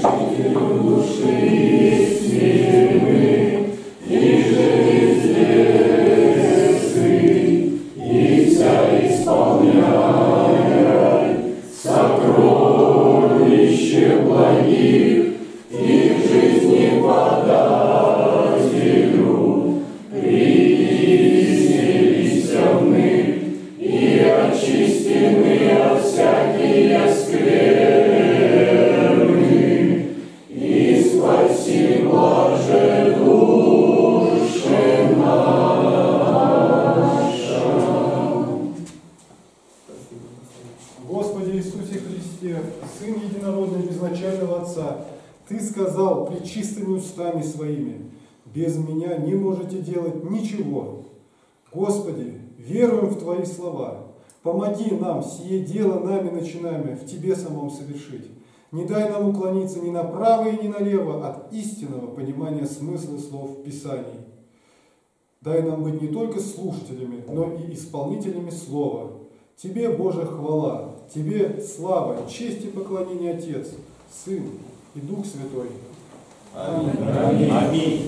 Без меня не можете делать ничего. Господи, веруем в Твои слова. Помоги нам сие дело нами начинаемое в Тебе самом совершить. Не дай нам уклониться ни направо и ни налево от истинного понимания смысла слов Писаний. Дай нам быть не только слушателями, но и исполнителями слова. Тебе, Божья хвала, Тебе слава, честь и поклонение Отец, Сын и Дух Святой. Аминь. Аминь. Аминь.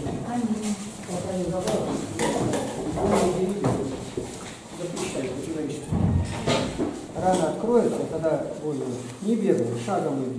Рана откроется, тогда больно. Не бегай, шагом иди.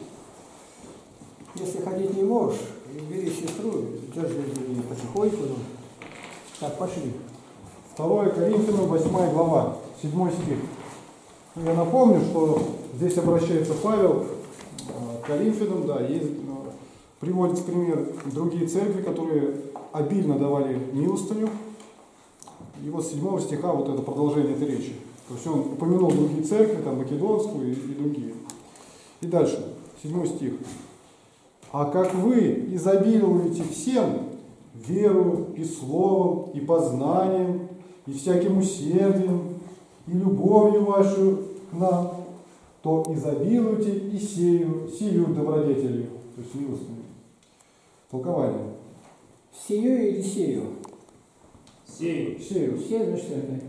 Если ходить не можешь, бери сестру, держи ее потихоньку. Так, пошли. 2 Коринфянам 8 глава, 7 стих. Я напомню, что здесь обращается Павел к Коринфянам, да, есть, приводит в пример другие церкви, которые обильно давали милостыню. И вот с 7 стиха вот это продолжение этой речи. То есть он упомянул другие церкви, там Македонскую и другие. И дальше, 7 стих. «А как вы изобилуете всем, верою и словом, и познанием, и всяким усердием, и любовью вашу к нам, то изобилуйте и сию добродетелью». То есть милостыню. Толкование. Сею или сею? Сею. Сею. Сею, значит, это.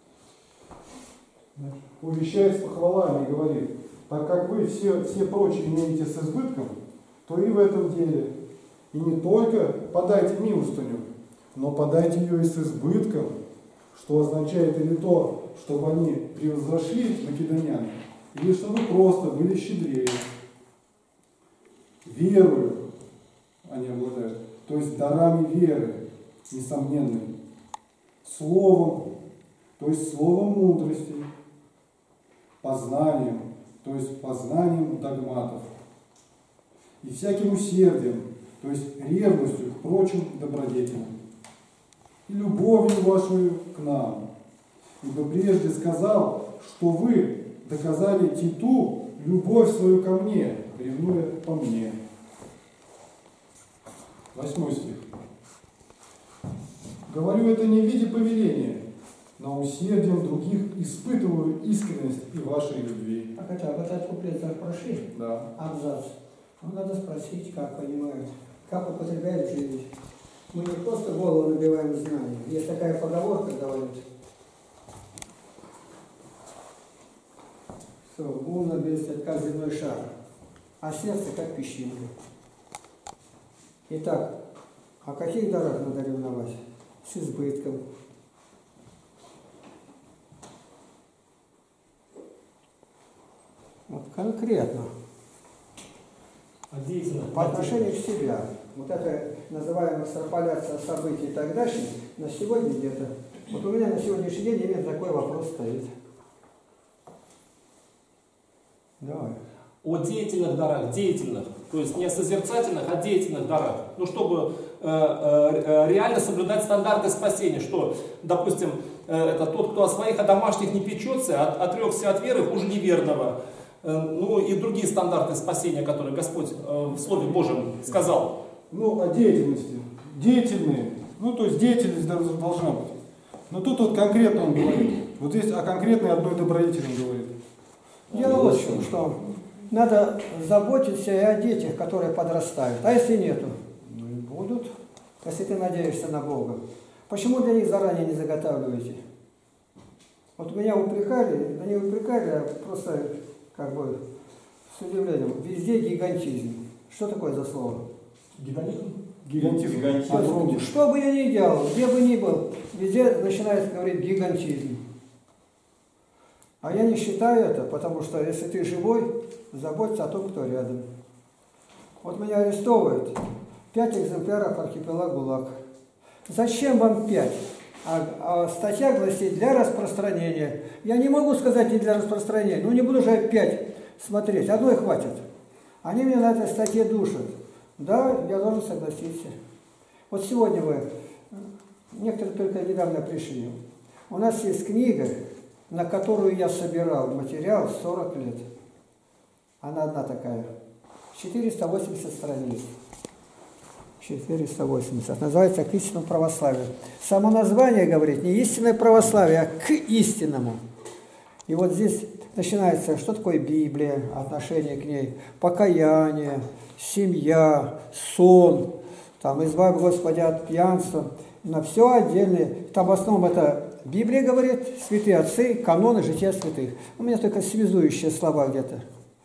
Увещает с похвалами и говорит: так как вы все прочие имеете с избытком, то и в этом деле. И не только подайте милостыню, но подайте ее и с избытком, что означает или то, чтобы они превзошли македонян, или чтобы просто были щедрее. Верою они обладают, то есть дарами веры, несомненной, словом, то есть словом мудрости, познанием, то есть познанием догматов, и всяким усердием, то есть ревностью к прочим добродетелям, и любовью вашу к нам. Ибо прежде сказал, что вы доказали Титу любовь свою ко мне, ревнуя по мне. 8 стих. Говорю это не в виде повеления, но усердием других испытываю искренность и вашей любви. А хотя бы этот куплет так прошли? Да. Абзац. Ну, надо спросить, как понимают, как употребляют жизнь. Мы не просто голову набиваем знанием. Есть такая поговорка, говорят, что ум наберется как земной шар, а сердце как песчинка. Итак, о каких дарах надо ревновать? С избытком. Вот конкретно. По отношению к себе. Вот это называемая экстраполяция событий тогдашних на сегодня где-то. Вот у меня на сегодняшний день именно такой вопрос стоит. Давай. О деятельных дарах, деятельных, то есть не о созерцательных, а деятельных дарах. Ну, чтобы реально соблюдать стандарты спасения, что, допустим, это тот, кто о своих, о домашних не печется, отрекся от веры, хуже неверного. Ну и другие стандарты спасения, которые Господь в Слове Божьем сказал. Ну, о деятельности. Деятельные. Ну, то есть деятельность должна быть. Но тут вот конкретно он говорит. Вот здесь о конкретной одной добродетели он говорит. Дело вот в чем, что надо заботиться и о детях, которые подрастают. А если нету? Ну и будут, если ты надеешься на Бога. Почему для них заранее не заготавливаете? Вот меня упрекали, да не упрекали, а просто как бы с удивлением. Везде гигантизм. Что такое за слово? Гигантизм. Огромный. Что бы я ни делал, где бы ни был, везде начинает говорить гигантизм. А я не считаю это, потому что если ты живой, заботься о том, кто рядом. Вот меня арестовывают. 5 экземпляров архипелаг ГУЛАГ. Зачем вам 5? А статья гласит для распространения. Я не могу сказать не для распространения. Ну не буду же 5 смотреть. Одной хватит. Они меня на этой статье душат. Да, я должен согласиться. Вот сегодня некоторые только недавно пришли. У нас есть книга, на которую я собирал материал 40 лет. Она одна такая. 480 страниц. 480. Называется «К истинному православию». Само название говорит не истинное православие, а к истинному. И вот здесь начинается, что такое Библия, отношение к ней, покаяние, семья, сон, там, избавь Господи от пьянства, на все отдельное. Там в основном это Библия говорит, святые отцы, каноны, жития святых. У меня только связующие слова где-то.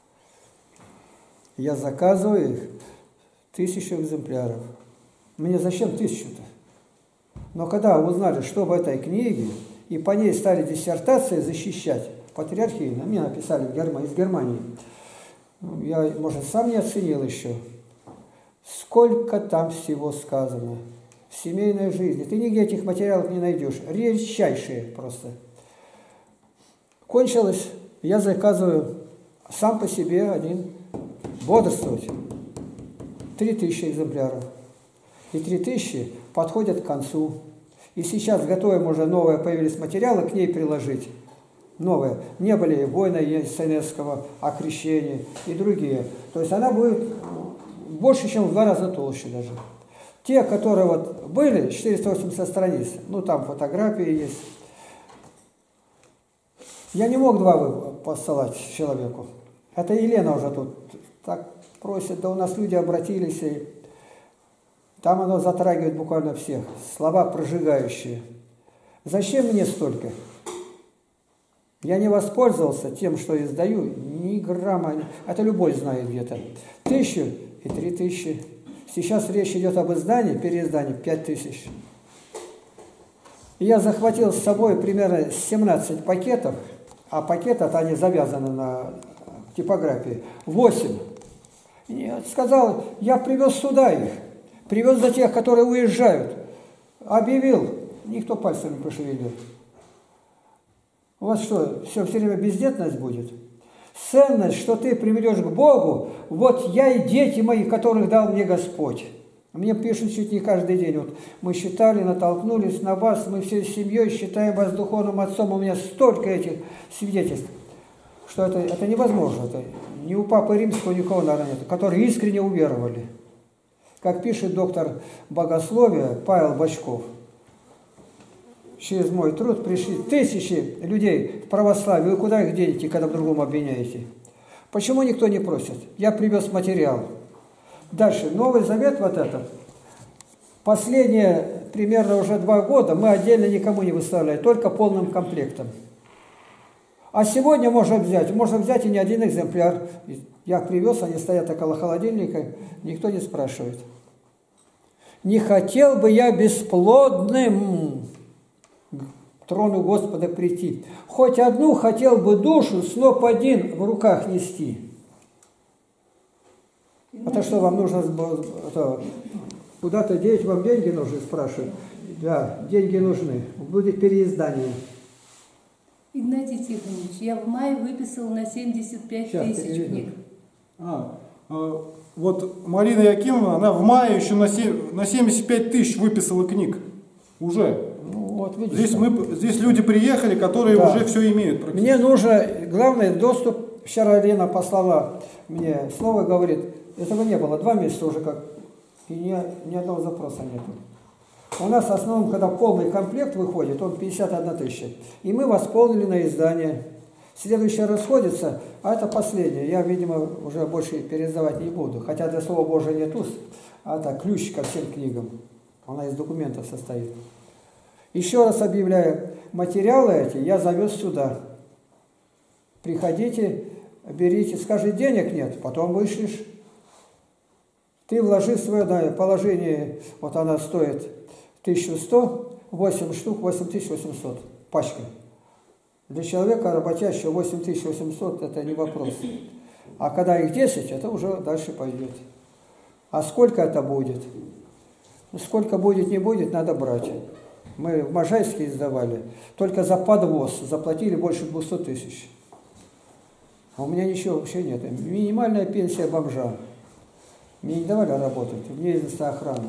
Я заказываю их 1000 экземпляров. Мне зачем 1000-то? Но когда узнали, что в этой книге, и по ней стали диссертации защищать, патриархийно, мне написали из Германии, я, может, сам не оценил еще, сколько там всего сказано в семейной жизни. Ты нигде этих материалов не найдешь, редчайшие просто. Кончилось, я заказываю сам по себе один, бодрствовать. 3000 экземпляров. И 3000 подходят к концу. И сейчас готовим уже новые, появились материалы, к ней приложить. Новые. Не были войны Есенинского, о крещении и другие. То есть она будет больше, чем в 2 раза толще даже. Те, которые вот были, 480 страниц, ну там фотографии есть. Я не мог 2 посылать человеку. Это Елена уже тут так просит, да у нас люди обратились, и там оно затрагивает буквально всех. Слова прожигающие. Зачем мне столько? Я не воспользовался тем, что издаю, ни грамма. Это любой знает где-то. 1000 и 3000. Сейчас речь идет об издании, переиздании 5000. И я захватил с собой примерно 17 пакетов, а пакеты-то они завязаны на типографии. 8. И сказал, я привез сюда их. Привез за тех, которые уезжают. Объявил. Никто пальцем не пошевелил. У вас что, все время бездетность будет? Ценность, что ты приведешь к Богу, вот я и дети мои, которых дал мне Господь. Мне пишут чуть не каждый день. Вот мы считали, натолкнулись на вас, мы всей семьей считаем вас духовным отцом. У меня столько этих свидетельств, что это невозможно. Это ни у Папы Римского, никого, наверное, нет, которые искренне уверовали. Как пишет доктор богословия Павел Бочков, через мой труд пришли 1000 людей в православие. Вы куда их денете, когда в другом обвиняете? Почему никто не просит? Я привез материал. Дальше. Новый Завет вот этот. Последние примерно уже 2 года мы отдельно никому не выставляем, только полным комплектом. А сегодня можно взять и не один экземпляр. Я привез, они стоят около холодильника, никто не спрашивает. Не хотел бы я бесплодным к трону Господа прийти. Хоть одну хотел бы душу, сноп один в руках нести. Это что, вам нужно куда-то деть, вам деньги нужны, спрашивают. Да, деньги нужны. Будет переиздание. Игнатий Тихонович, я в мае выписал на 75 тысяч книг. Вот Марина Якимовна, она в мае еще на 75 тысяч выписала книг. Уже. Ну, вот, видите, здесь люди приехали, которые уже все имеют. Мне нужно, главный доступ. Вчера Лена послала мне слово, говорит, этого не было, 2 месяца уже как, и ни одного запроса нет. У нас в основном, когда полный комплект выходит, он 51 тысяча. И мы восполнили на издание. Следующее расходится, а это последнее. Я, видимо, уже больше переиздавать не буду. Хотя для Слова Божия нет уст, а это ключ ко всем книгам. Она из документов состоит. Еще раз объявляю, материалы эти я завез сюда. Приходите, берите. Скажи, денег нет, потом вышлешь. Ты вложи свое положение, вот она стоит 1100, 8 штук, 8800 пачка. Для человека работящего 8800 это не вопрос. А когда их 10, это уже дальше пойдет. А сколько это будет? Ну, сколько будет, не будет, надо брать. Мы в Можайске издавали, только за подвоз заплатили больше 200 тысяч. А у меня ничего вообще нет. Минимальная пенсия бомжа. Мне не давали работать, мне из охраны.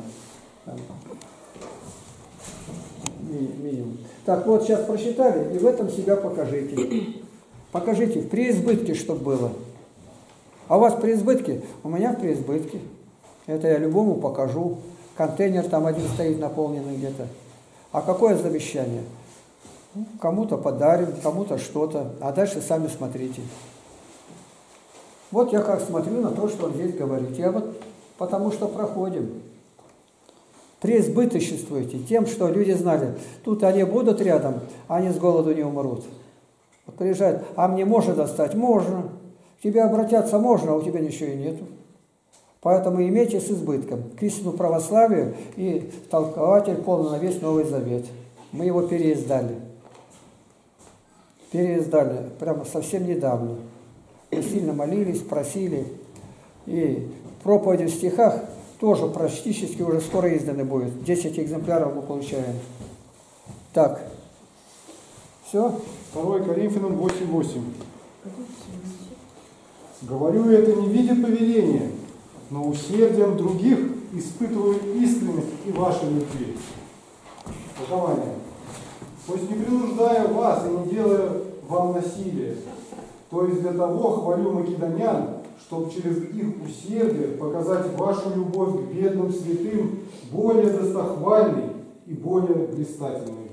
Минимум. Так, вот сейчас просчитали, и в этом себя покажите. Покажите, в преизбытке, чтобы было. А у вас в преизбытке? У меня в преизбытке. Это я любому покажу. Контейнер там один стоит наполненный где-то. А какое завещание? Кому-то подарим, кому-то что-то. А дальше сами смотрите. Вот я как смотрю на то, что он здесь говорит. Я вот потому что проходим. Преизбыточествуйте тем, что люди знали. Тут они будут рядом, а они с голоду не умрут. Вот приезжают, а мне можно достать? Можно. К тебе обратятся можно, а у тебя ничего и нету. Поэтому имейте с избытком. К истинному православию и толкователь полный на весь Новый Завет. Мы его переиздали. Переиздали прямо совсем недавно. Мы сильно молились, просили. И проповеди в стихах тоже практически уже скоро изданы будет. 10 экземпляров мы получаем. Так. Все? 2 Коринфянам 8:8. Говорю это не в виде повеления, но усердием других испытываю искренность и вашей любви. Толкование. Пусть не принуждая вас и не делая вам насилия, то есть для того хвалю македонян, чтобы через их усердие показать вашу любовь к бедным святым более достохвальной и более блистательной.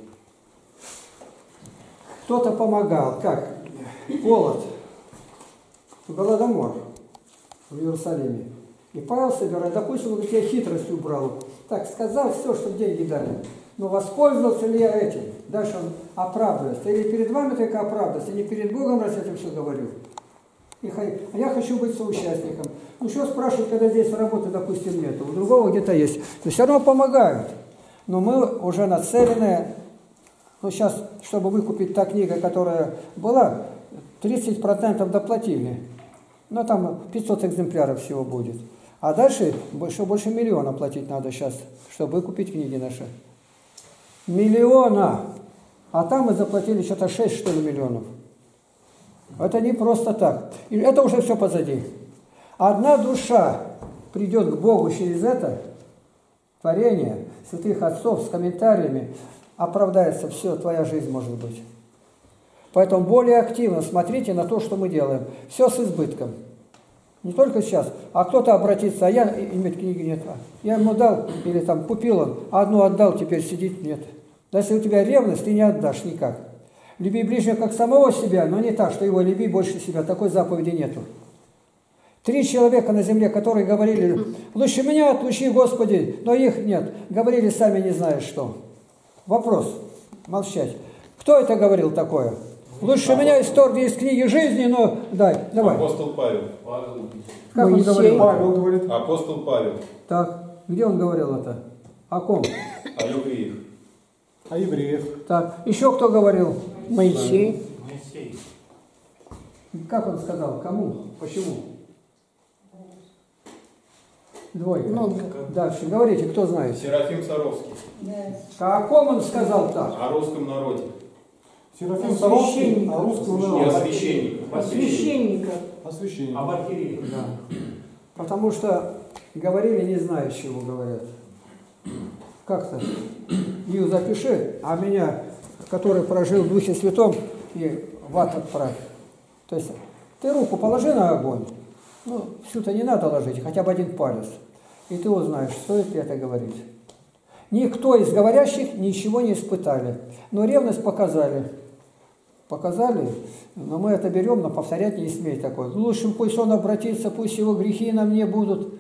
Кто-то помогал. Как? Голод. Голодомор в Иерусалиме. И Павел собирает, допустим, он тебя хитростью убрал. Так, сказал все, чтобы деньги дали. Но воспользовался ли я этим? Дальше он оправдывается. Или перед вами только оправдывается, не перед Богом, раз я это все говорю. А я хочу быть соучастником. Ну что спрашивать, когда здесь работы, допустим, нет, у другого где-то есть. Но все равно помогают. Но мы уже нацелены, ну сейчас, чтобы выкупить та книга, которая была, 30% доплатили. Ну там 500 экземпляров всего будет. А дальше больше миллиона платить надо сейчас, чтобы выкупить книги наши. Миллиона! А там мы заплатили что-то 6, что ли, миллионов. Это не просто так. И это уже все позади. Одна душа придет к Богу через это творение святых отцов с комментариями, оправдается все, твоя жизнь может быть. Поэтому более активно смотрите на то, что мы делаем. Все с избытком. Не только сейчас. А кто-то обратится, а я иметь книги нет. Я ему дал, или там купил он, а одну отдал, теперь сидит, нет. Да если у тебя ревность, ты не отдашь никак. Люби ближнего как самого себя, но не так, что его люби больше себя. Такой заповеди нету. 3 человека на земле, которые говорили, лучше меня отлучи, Господи, но их нет. Говорили сами не зная что. Вопрос. Молчать. Кто это говорил такое? Лучше меня исторгни из книги жизни, но дай, давай. Апостол Павел. Как он говорил? Павел говорит. Апостол Павел. Так, где он говорил это? О ком? О евреях. О евреях. Так, еще кто говорил? Моисей. Как он сказал? Кому? Почему? Двойка. Дальше. Говорите, кто знает. Серафим Саровский. О ком он сказал так? О русском народе. Серафим Саровский, о русском И о народе. священниках. Священника. О священнике. Об архиереях. Да. Потому что говорили, не зная, чего говорят. Как-то. Ее запиши, а меня, который прожил в Духе Святом, и в ад отправь. То есть ты руку положи на огонь, ну, всю-то не надо ложить, хотя бы один палец. И ты узнаешь, стоит ли это говорить. Никто из говорящих ничего не испытали. Но ревность показали. Показали, но мы это берем, но повторять не смей такое. Лучше пусть он обратится, пусть его грехи на мне будут.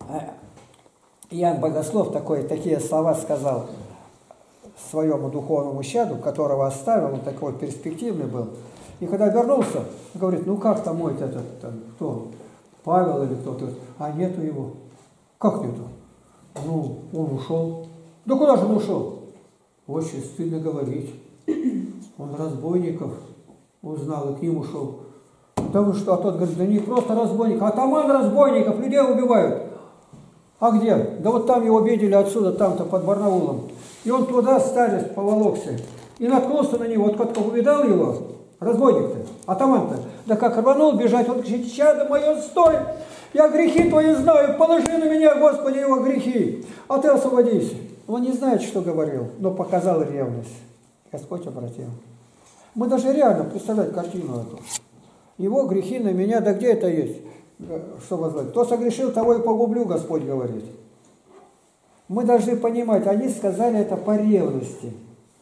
Иоанн Богослов такие слова сказал своему духовному чаду, которого оставил, он такой перспективный был. И когда вернулся, говорит, ну как там мой этот, там, кто, Павел или кто-то, а нету его. Как нету? Ну, он ушел. Да куда же он ушел? Очень стыдно говорить. Он разбойников узнал и к ним ушел. Да вы что? А тот говорит, да не просто разбойник, а атаман разбойников, людей убивают. А где? Да вот там его видели отсюда, там-то, под Барнаулом. И он туда, старец, поволокся. И наткнулся на него. Вот как увидал его, разбойник-то, атаман-то. Да как рванул бежать, он кричит, чадо мое, стой! Я грехи твои знаю, положи на меня, Господи, его грехи, а ты освободись. Он не знает, что говорил, но показал ревность. Господь обратил. Мы даже реально представлять картину эту. Его грехи на меня, да где это есть? Что возложить? Кто согрешил, того и погублю, Господь говорит. Мы должны понимать, они сказали это по ревности.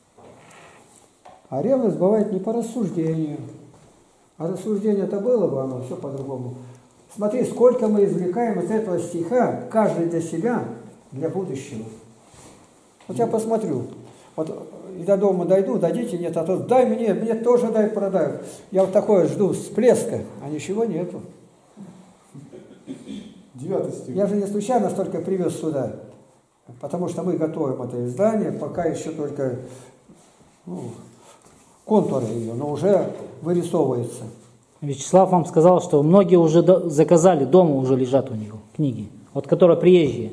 А ревность бывает не по рассуждению. А рассуждение это было бы, оно все по-другому. Смотри, сколько мы извлекаем из этого стиха, каждый для себя, для будущего. Вот я посмотрю, вот и до дома дойду, дадите, нет, а то дай мне тоже дай, продай. Я вот такое жду, всплеска, а ничего нету. 9 стих. Я же не случайно столько привез сюда, потому что мы готовим это издание, пока еще только контуры ее, но уже вырисовывается. Вячеслав вам сказал, что многие уже заказали, дома уже лежат у него книги, вот которые приезжие.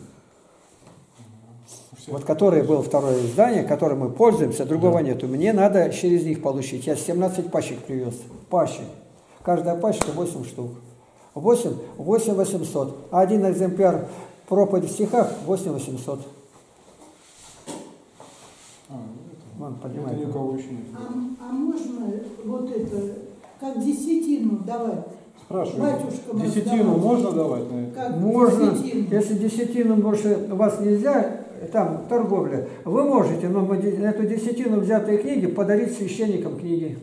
Вот который был второе издание, которым мы пользуемся, другого нету. Мне надо через них получить. Я 17 пачек привез. Пачек. Каждая пачка 8 штук. 8 800. А один экземпляр проповеди в стихах 8 800. Вон, Это никого еще нет. А можно вот это, как десятину давать? Спрашиваю, Батюшкам десятину раздавать. можно давать на это? Как Можно, десятину? если десятину больше у вас нельзя, там торговля, вы можете, но эту десятину взятые книги подарить священникам книги.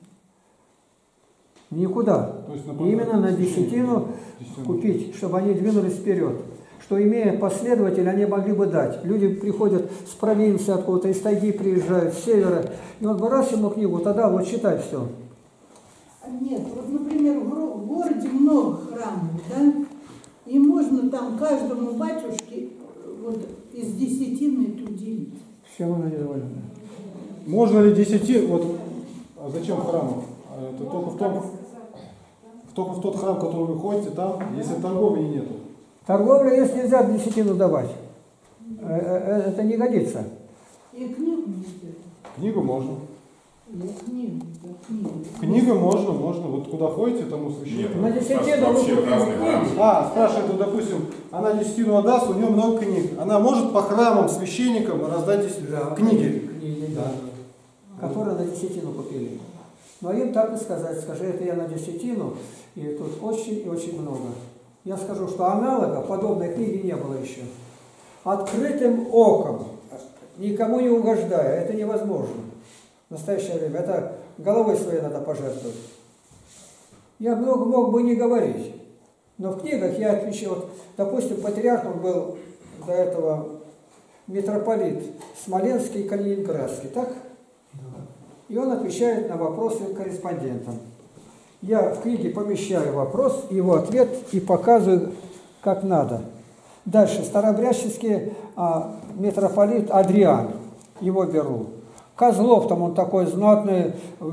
Никуда. То есть Именно на десятину купить, чтобы они двинулись вперед. Что, имея последователей, они могли бы дать. Люди приходят с провинции откуда-то, из тайги приезжают, с севера. И он бы раз ему книгу, тогда вот читай все. Нет, вот, например, в городе много храмов, да? И можно там каждому батюшке вот из десятины это уделить. Всем оно недовольно. Можно ли десятину, вот, а зачем храму? Это только в тот храм, в который вы ходите, там, если торговли нету. Торговля, если нельзя десятину давать, это не годится. И книгу нельзя. Книгу можно. Нет, книгу, да, книгу. Книга можно. Вот куда ходите, тому священнику. На десятину Вообще лучше разные храмы. Спрашивает, вот, допустим, она десятину отдаст, у нее много книг. Она может по храмам, священникам раздать книги. Книги, да. Которые на десятину купили. Но им так и сказать, скажи, это я на десятину, и тут очень и очень много. Я скажу, что аналога подобной книги не было еще. Открытым оком, никому не угождая, это невозможно. В настоящее время это головой своей надо пожертвовать. Я много мог бы не говорить, но в книгах я отвечал, вот, допустим, патриарх он был до этого митрополит Смоленский и Калининградский, так? И он отвечает на вопросы корреспондентам. Я в книге помещаю вопрос, его ответ и показываю, как надо. Дальше, старообрядческий митрополит Адриан, его беру. Козлов, там он такой знатный,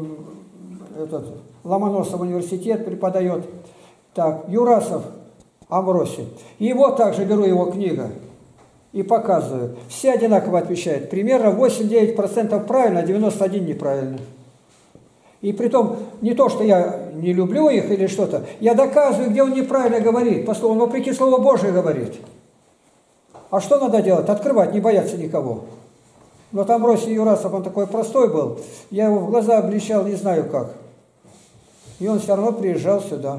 Ломоносов университет преподает. Так, Юрасов, Амвросий. Его также беру, его книга, и показываю. Все одинаково отвечают. Примерно 8-9% правильно, а 91% неправильно. И притом не то, что я не люблю их или что-то, я доказываю, где он неправильно говорит. Он вопреки Слову Божие говорит. А что надо делать? Открывать, не бояться никого. Но там Амвросий Юрасов, он такой простой был. Я его в глаза обличал, не знаю как. И он все равно приезжал сюда.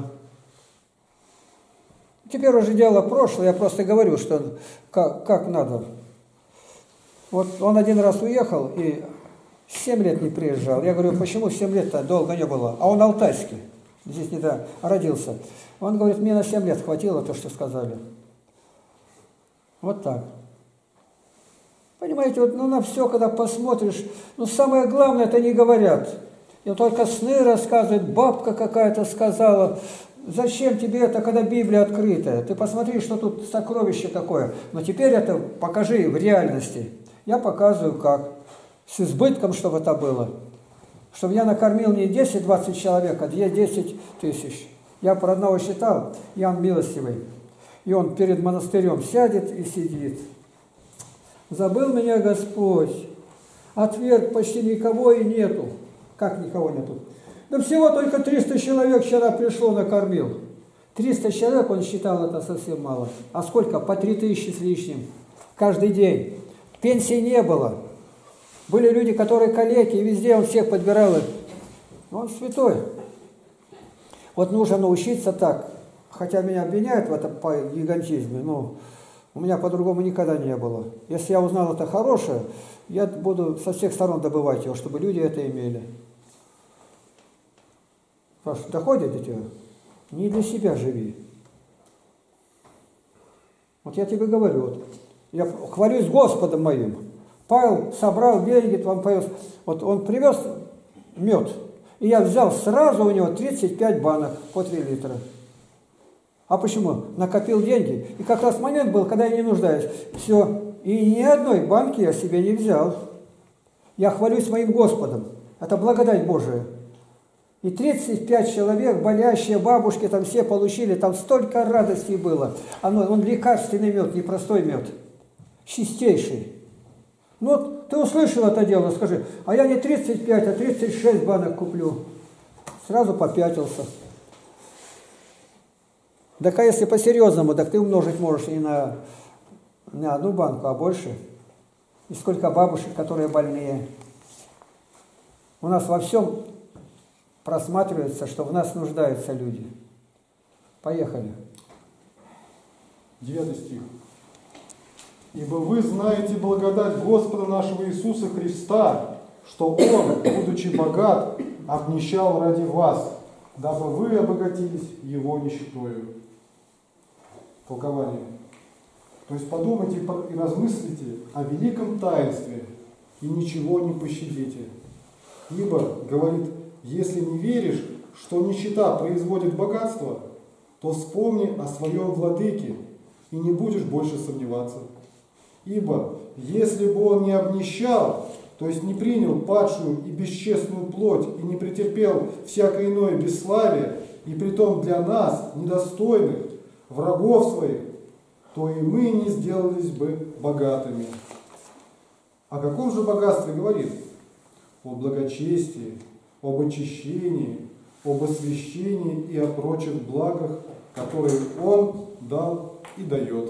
Теперь уже дело прошлое, я просто говорю, что как надо. Вот он один раз уехал и 7 лет не приезжал. Я говорю, почему 7 лет-то долго не было? А он алтайский, здесь недавно родился. Он говорит, мне на 7 лет хватило то, что сказали. Вот так. Понимаете, вот на все, когда посмотришь, самое главное, это не говорят. И только сны рассказывают, бабка какая-то сказала. зачем тебе это, когда Библия открытая? Ты посмотри, что тут сокровище такое. Но теперь это покажи в реальности. Я показываю, как. С избытком, чтобы это было. Чтобы я накормил не 10-20 человек, а 10 тысяч. Я про одного считал, Иоанн Милостивый. И он перед монастырем сядет и сидит. Забыл меня Господь. Отверг, почти никого и нету. Как никого нету? Да всего только 300 человек вчера пришло, накормил. 300 человек, он считал, это совсем мало. А сколько? По 3000 с лишним. Каждый день. Пенсии не было. Были люди, которые калеки, и везде он всех подбирал. Он святой. Вот нужно научиться так. Хотя меня обвиняют в этом по гигантизме, но у меня по-другому никогда не было. Если я узнал это хорошее, я буду со всех сторон добывать его, чтобы люди это имели. Паш, доходит до тебя? Не для себя живи. Вот я тебе говорю, вот, я хвалюсь Господом моим. Павел собрал деньги, вам повез. Вот он привез мед, и я взял сразу у него 35 банок по 3 литра. А почему? Накопил деньги. И как раз момент был, когда я не нуждаюсь. Все. И ни одной банки я себе не взял. Я хвалюсь моим Господом. Это благодать Божия. И 35 человек, болящие, бабушки, там все получили, там столько радости было. Он лекарственный мед, не простой мед. Чистейший. Ну вот ты услышал это дело, скажи, а я не 35, а 36 банок куплю. Сразу попятился. Так а если по-серьезному, так ты умножить можешь не на одну банку, а больше. И сколько бабушек, которые больные. У нас во всем просматривается, что в нас нуждаются люди. Поехали. 9 стих. «Ибо вы знаете благодать Господа нашего Иисуса Христа, что Он, будучи богат, обнищал ради вас, дабы вы обогатились Его нищетою». Толкование. То есть подумайте и размыслите о великом таинстве и ничего не пощадите. Ибо, говорит, если не веришь, что нищета производит богатство, то вспомни о своем владыке и не будешь больше сомневаться. Ибо, если бы он не обнищал, то есть не принял падшую и бесчестную плоть и не претерпел всякое иное бесславие, и притом для нас, недостойных, врагов своих, то и мы не сделались бы богатыми. О каком же богатстве говорит? О благочестии, об очищении, об освящении и о прочих благах, которые Он дал и дает.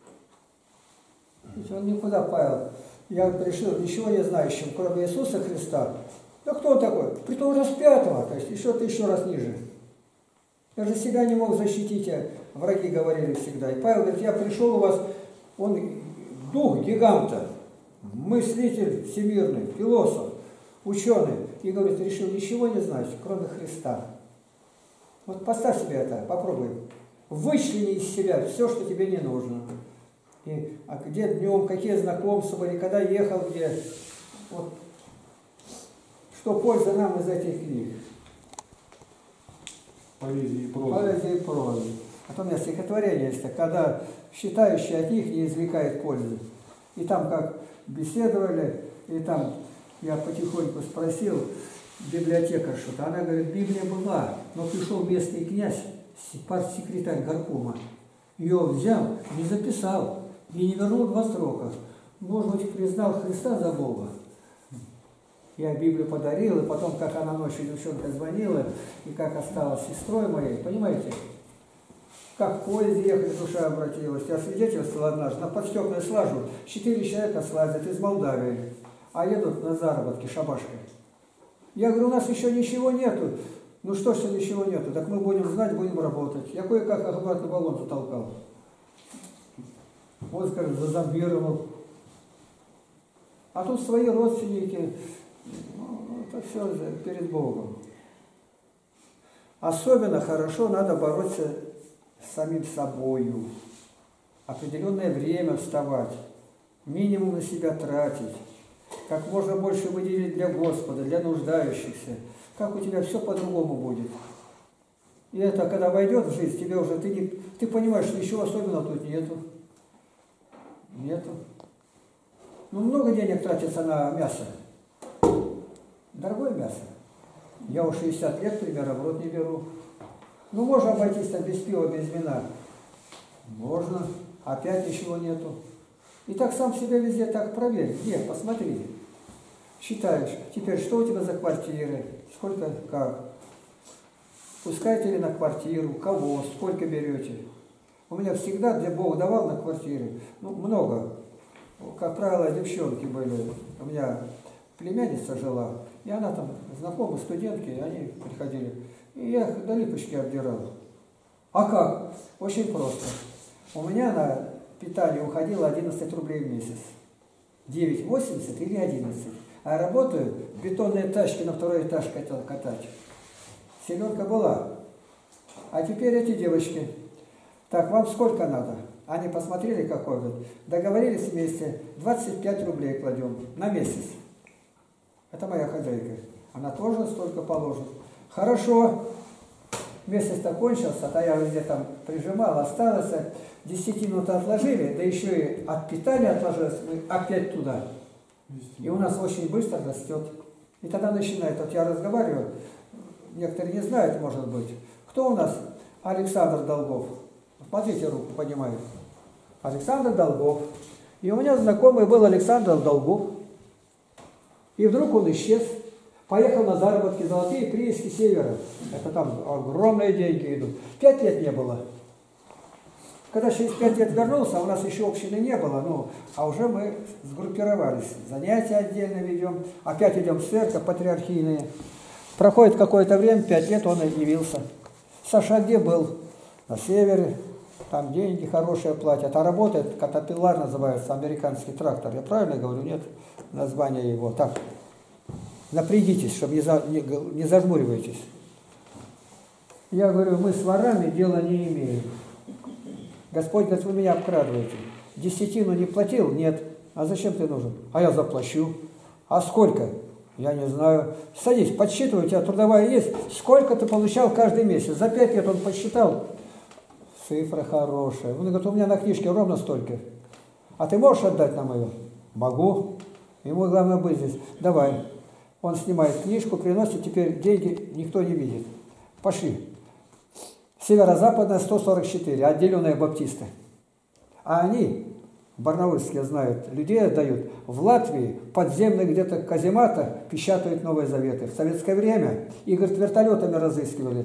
Он никуда, Павел. Я пришел ничего не знающим, кроме Иисуса Христа. Да кто он такой? Притом распятого, то есть еще раз ниже. Я же себя не мог защитить, враги говорили всегда. И Павел говорит, я пришел у вас, он дух гиганта, мыслитель всемирный, философ, ученый. И говорит, решил ничего не знать, кроме Христа. Вот поставь себе это, попробуй. Вычлени из себя все, что тебе не нужно. А где днем, какие знакомства были, когда ехал, где. Вот. Что польза нам из этих книг? Поэзии и прозы. Поэзия и проза. А то у меня стихотворение есть, когда считающий от них не извлекает пользы. И там как беседовали, и там я потихоньку спросил библиотекаршу-то, она говорит, Библия была, но пришел местный князь, партсекретарь горкома, ее взял, не записал, и не вернул 2 срока. Может быть, признал Христа за Бога. Я Библию подарил, и потом, как она ночью девчонка звонила, и как осталась сестрой моей, понимаете, как в поезде ехали, душа обратилась. Я свидетельствовал однажды, на подстепную слажу 4 человека слазят из Молдавии, а едут на заработки шабашкой. Я говорю, у нас еще ничего нету. Ну что, что ничего нету? Так мы будем знать, будем работать. Я кое-как обратно баллон затолкал. Вот, скажем, зазомбировал. А тут свои родственники, ну, это все перед Богом. Особенно хорошо надо бороться с самим собою. Определенное время вставать, минимум на себя тратить, как можно больше выделить для Господа, для нуждающихся. Как у тебя все по-другому будет. И это, когда войдет в жизнь, тебе уже, ты понимаешь, что ничего особенного тут нету. Нету. Ну, много денег тратится на мясо. Дорогое мясо. Я уже 60 лет, примерно, в рот не беру. Ну, можно обойтись там без пива, без вина. Можно. Опять ничего нету. И так сам себя везде так проверь. Где? Посмотри. Считаешь. Теперь, что у тебя за квартиры? Сколько, как? Пускаете ли на квартиру? Кого? Сколько берете? У меня всегда, где Бог давал на квартиры, ну, много. Как правило, девчонки были. У меня племянница жила, и она там, знакомые студентки, они приходили. И я их до липочки обдирал. А как? Очень просто. У меня на питание уходило 11 рублей в месяц. 9,80 или 11. А работаю в бетонные тачки на второй этаж катать. Селенка была. А теперь эти девочки. Так, вам сколько надо? Они посмотрели, какой вот. Договорились вместе. 25 рублей кладем на месяц. Это моя хозяйка. Она тоже столько положит. Хорошо. Месяц-то кончился, а я везде там прижимал, осталось. 10-ю отложили, да еще и от питания отложилось, мы опять туда. И у нас очень быстро растет. И тогда начинает, вот я разговариваю, некоторые не знают, может быть, кто у нас? Александр Долгов. Смотрите, руку поднимает. Александр Долгов. И у меня знакомый был Александр Долгов. И вдруг он исчез. Поехал на заработки, золотые прииски севера. Это там огромные деньги идут. 5 лет не было. Когда через 5 лет вернулся, у нас еще общины не было, ну, а уже мы сгруппировались. Занятия отдельно ведем, опять идем в церковь, патриархийные. Проходит какое-то время, 5 лет он явился. Саша где был? На севере, там деньги хорошие платят, а работает, Катапиллар называется, американский трактор. Я правильно говорю? Нет названия его. Так, напрягитесь, чтобы не зажмуривайтесь. Я говорю, мы с ворами дела не имеем. Господь говорит, вы меня обкрадываете. 10 не платил? Нет. А зачем ты нужен? А я заплачу. А сколько? Я не знаю. Садись, подсчитывай, у тебя трудовая есть. Сколько ты получал каждый месяц? За 5 лет он подсчитал. Цифра хорошая. Он говорит, у меня на книжке ровно столько. А ты можешь отдать нам ее? Могу. Ему главное быть здесь. Давай. Он снимает книжку, приносит, теперь деньги никто не видит. Пошли. Северо-западная 144, отделенные баптисты. А они, барнаульские знают, людей отдают. В Латвии подземных где-то казематах печатают Новые Заветы. В советское время их, говорит, вертолетами разыскивали.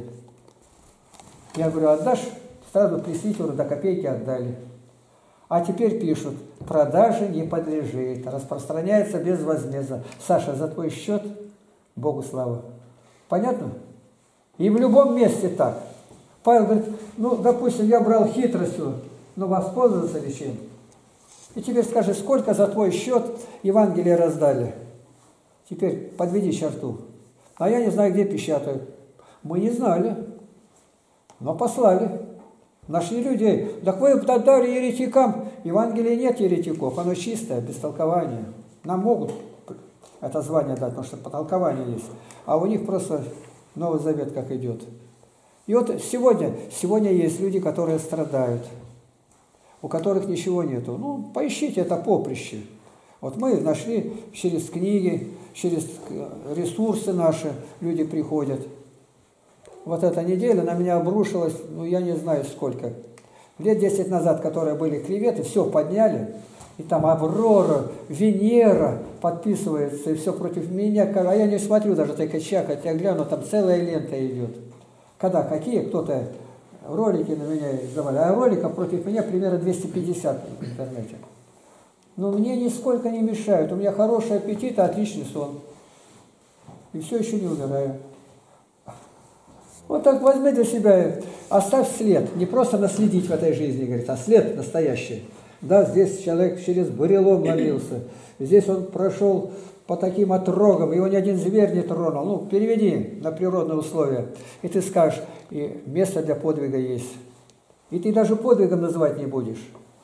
Я говорю, отдашь? Сразу пресвитеру до копейки отдали. А теперь пишут, продаже не подлежит, распространяется без возмездно. Саша, за твой счет, Богу слава. Понятно? И в любом месте так. Павел говорит, ну, допустим, я брал хитростью, но воспользовался ли чем? И теперь скажи, сколько за твой счет Евангелие раздали? Теперь подведи черту. А я не знаю, где печатают. Мы не знали, но послали. Нашли людей. Так вы дали еретикам. Евангелия нет еретиков, оно чистое, без толкования. Нам могут это звание дать, потому что потолкование есть. А у них просто Новый Завет как идет. И вот сегодня есть люди, которые страдают, у которых ничего нету. Ну, поищите это поприще. Вот мы нашли через книги, через ресурсы наши, люди приходят. Вот эта неделя на меня обрушилась, ну, я не знаю сколько. Лет 10 назад, которые были клеветы, все подняли. И там Аврора, Венера подписывается, и все против меня. А я не смотрю даже только чакать, я гляну, там целая лента идет. Когда какие, кто-то ролики на меня издавали, а роликов против меня примерно 250 в интернете. Но мне нисколько не мешают, у меня хороший аппетит, отличный сон. И все еще не умираю. Вот так возьми для себя, оставь след, не просто наследить в этой жизни, говорит, а след настоящий. Да, здесь человек через бурелом молился, здесь он прошел по таким отрогам, его ни один зверь не тронул. Ну, переведи на природные условия, и ты скажешь, и место для подвига есть. И ты даже подвигом называть не будешь.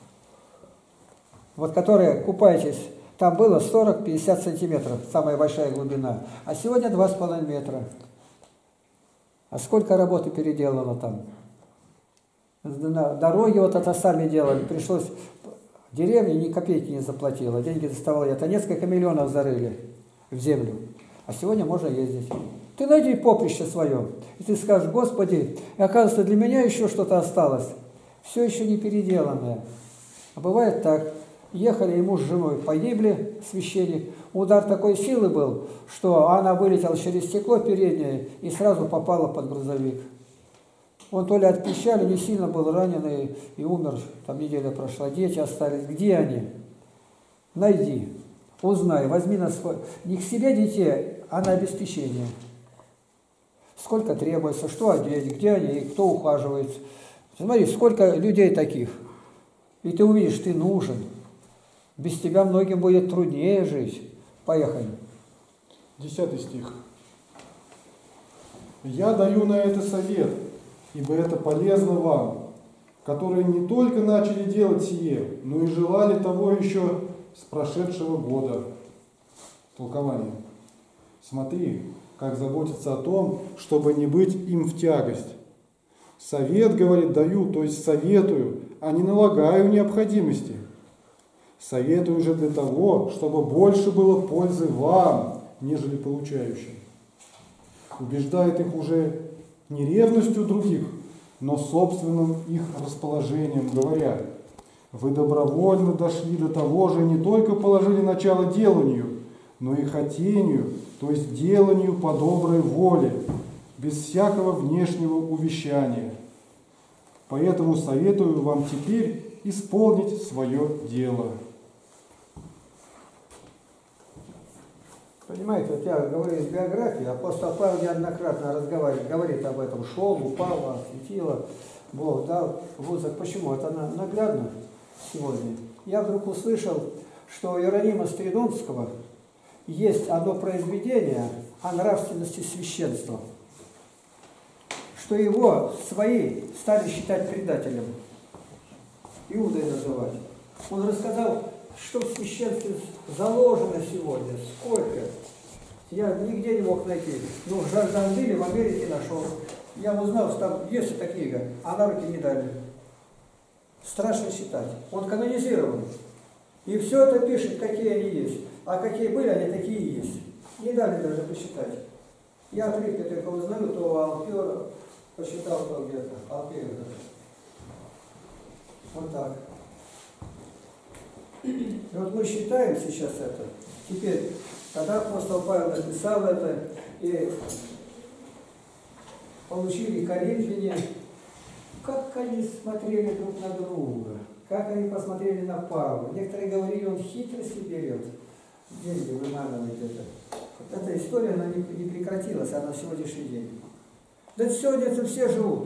Вот которые, купаетесь, там было 40-50 сантиметров, самая большая глубина, а сегодня 2,5 метра. А сколько работы переделано там. На дороге вот это сами делали. Пришлось... Деревня ни копейки не заплатила. Деньги доставала. Это несколько миллионов зарыли в землю. А сегодня можно ездить. Ты найди поприще свое. И ты скажешь: Господи, и оказывается, для меня еще что-то осталось. Все еще не переделанное. А бывает так. Ехали, ему с женой погибли, священник. Удар такой силы был, что она вылетела через стекло переднее и сразу попала под грузовик. Он то ли от печали не сильно был раненый и умер. Там неделя прошла. Дети остались. Где они? Найди. Узнай. Возьми на свой... Не к себе детей, а на обеспечение. Сколько требуется, что одеть, где они, кто ухаживает. Смотри, сколько людей таких. И ты увидишь, ты нужен. Без тебя многим будет труднее жить. Поехали. 10 стих. «Я даю на это совет, ибо это полезно вам, которые не только начали делать сие, но и желали того еще с прошедшего года». Толкование. Смотри, как заботиться о том, чтобы не быть им в тягость. Совет, говорит, даю, то есть советую, а не налагаю необходимости. Советую же для того, чтобы больше было пользы вам, нежели получающим. Убеждает их уже не ревностью других, но собственным их расположением, говоря: вы добровольно дошли до того же, не только положили начало деланию, но и хотению, то есть деланию по доброй воле, без всякого внешнего увещания. Поэтому советую вам теперь исполнить свое дело. Понимаете, вот я говорю из биографии, апостол Павел неоднократно говорит об этом. Шел, упал, осветило, Бог дал вузах. Почему? Это наглядно сегодня. Я вдруг услышал, что у Иеронима Стридонского есть одно произведение о нравственности священства, что его свои стали считать предателем, Иудой называть. Он рассказал, что в священстве заложено сегодня, сколько. Я нигде не мог найти. Но в Жардандиле в Америке нашел. Я узнал, что там есть эта книга, а на руки не дали. Страшно читать. Он канонизирован. И все это пишет, какие они есть. А какие были, они такие и есть. Не дали даже посчитать. Я отрывки только узнаю, то Алпер посчитал, то где-то. Алпер. Вот так. И вот мы считаем сейчас это. Теперь, когда апостол Павел написал это, и получили коринфяне, как они смотрели друг на друга, как они посмотрели на Павла. Некоторые говорили, он хитрости берет, деньги выманывает это. Вот эта история, она не прекратилась, она сегодняшний день. Да сегодня это все живут.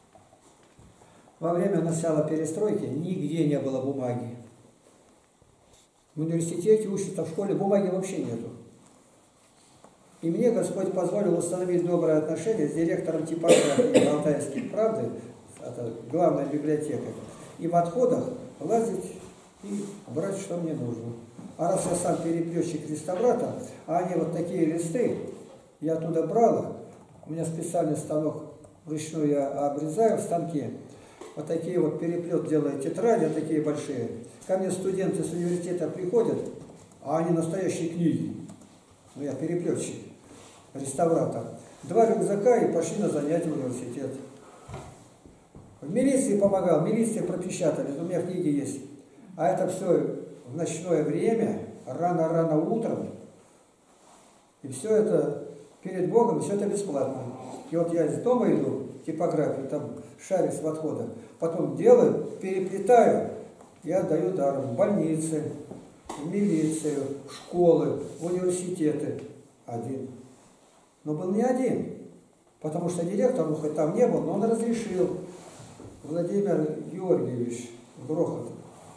Во время начала перестройки нигде не было бумаги. В университете учатся, в школе бумаги вообще нету. И мне Господь позволил установить добрые отношения с директором типографии Алтайской правды, это главная библиотека, и в отходах лазить и брать, что мне нужно. А раз я сам переплетчик-реставратор, а они вот такие листы, я оттуда брал их, у меня специальный станок вручную я обрезаю в станке, вот такие вот переплет делаю тетради, вот такие большие. Ко мне студенты с университета приходят, а они настоящие книги. Ну, я переплетчик, реставратор. 2 рюкзака и пошли на занятия в университет. В милиции помогал, милиции пропечатали, у меня книги есть. А это все в ночное время, рано-рано утром. И все это перед Богом, все это бесплатно. И вот я из дома иду, типографию, там шарик в отходах, потом делаю, переплетаю, и отдаю даром в больницы, в милицию, в школы, в университеты. Один. Но был не один, потому что директор, хоть там не был, но он разрешил. Владимир Георгиевич Грохот.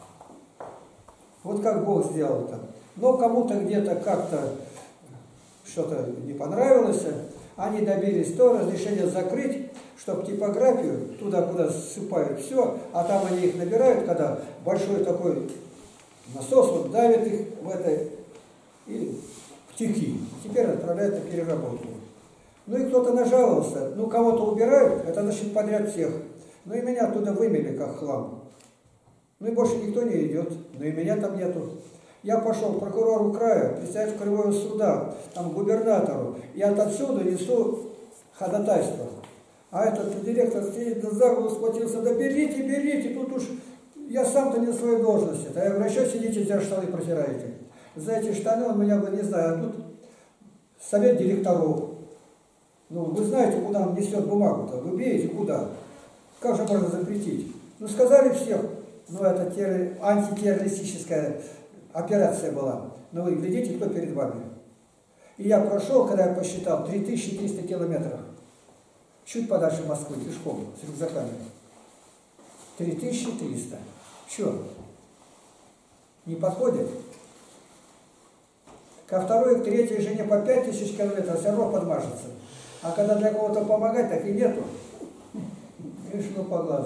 Вот как Бог сделал там. Но кому-то где-то как-то что-то не понравилось, они добились то разрешения закрыть, чтобы типографию туда, куда ссыпают все, а там они их набирают, когда большой такой насос вот давит их в этой и в тихи. Теперь отправляют на переработку. Ну и кто-то нажаловался, ну кого-то убирают, это значит подряд всех. Ну и меня оттуда вымели как хлам. Ну и больше никто не идет, ну и меня там нету. Я пошел к прокурору края, представителю краевого суда, там губернатору, и отовсюду несу ходатайство. А этот директор сидит за голову, схватился, да берите, берите, тут уж я сам-то не на своей должности. А я говорю, а что сидите, здесь штаны протираете? За эти штаны он меня бы, не знаю, а тут совет директоров. Ну, вы знаете, куда он несет бумагу-то, вы беете куда? Как же можно запретить? Ну, сказали всех, ну, это антитеррористическая операция была. Но вы глядите, кто перед вами. И я прошел, когда я посчитал, 3300 километров. Чуть подальше Москвы, пешком, с рюкзаками. 3300. Че? Не подходит? Ко второй, к третьей жене по 5000 километров все равно подмажется. А когда для кого-то помогать, так и нету. Видишь, ну по глазу.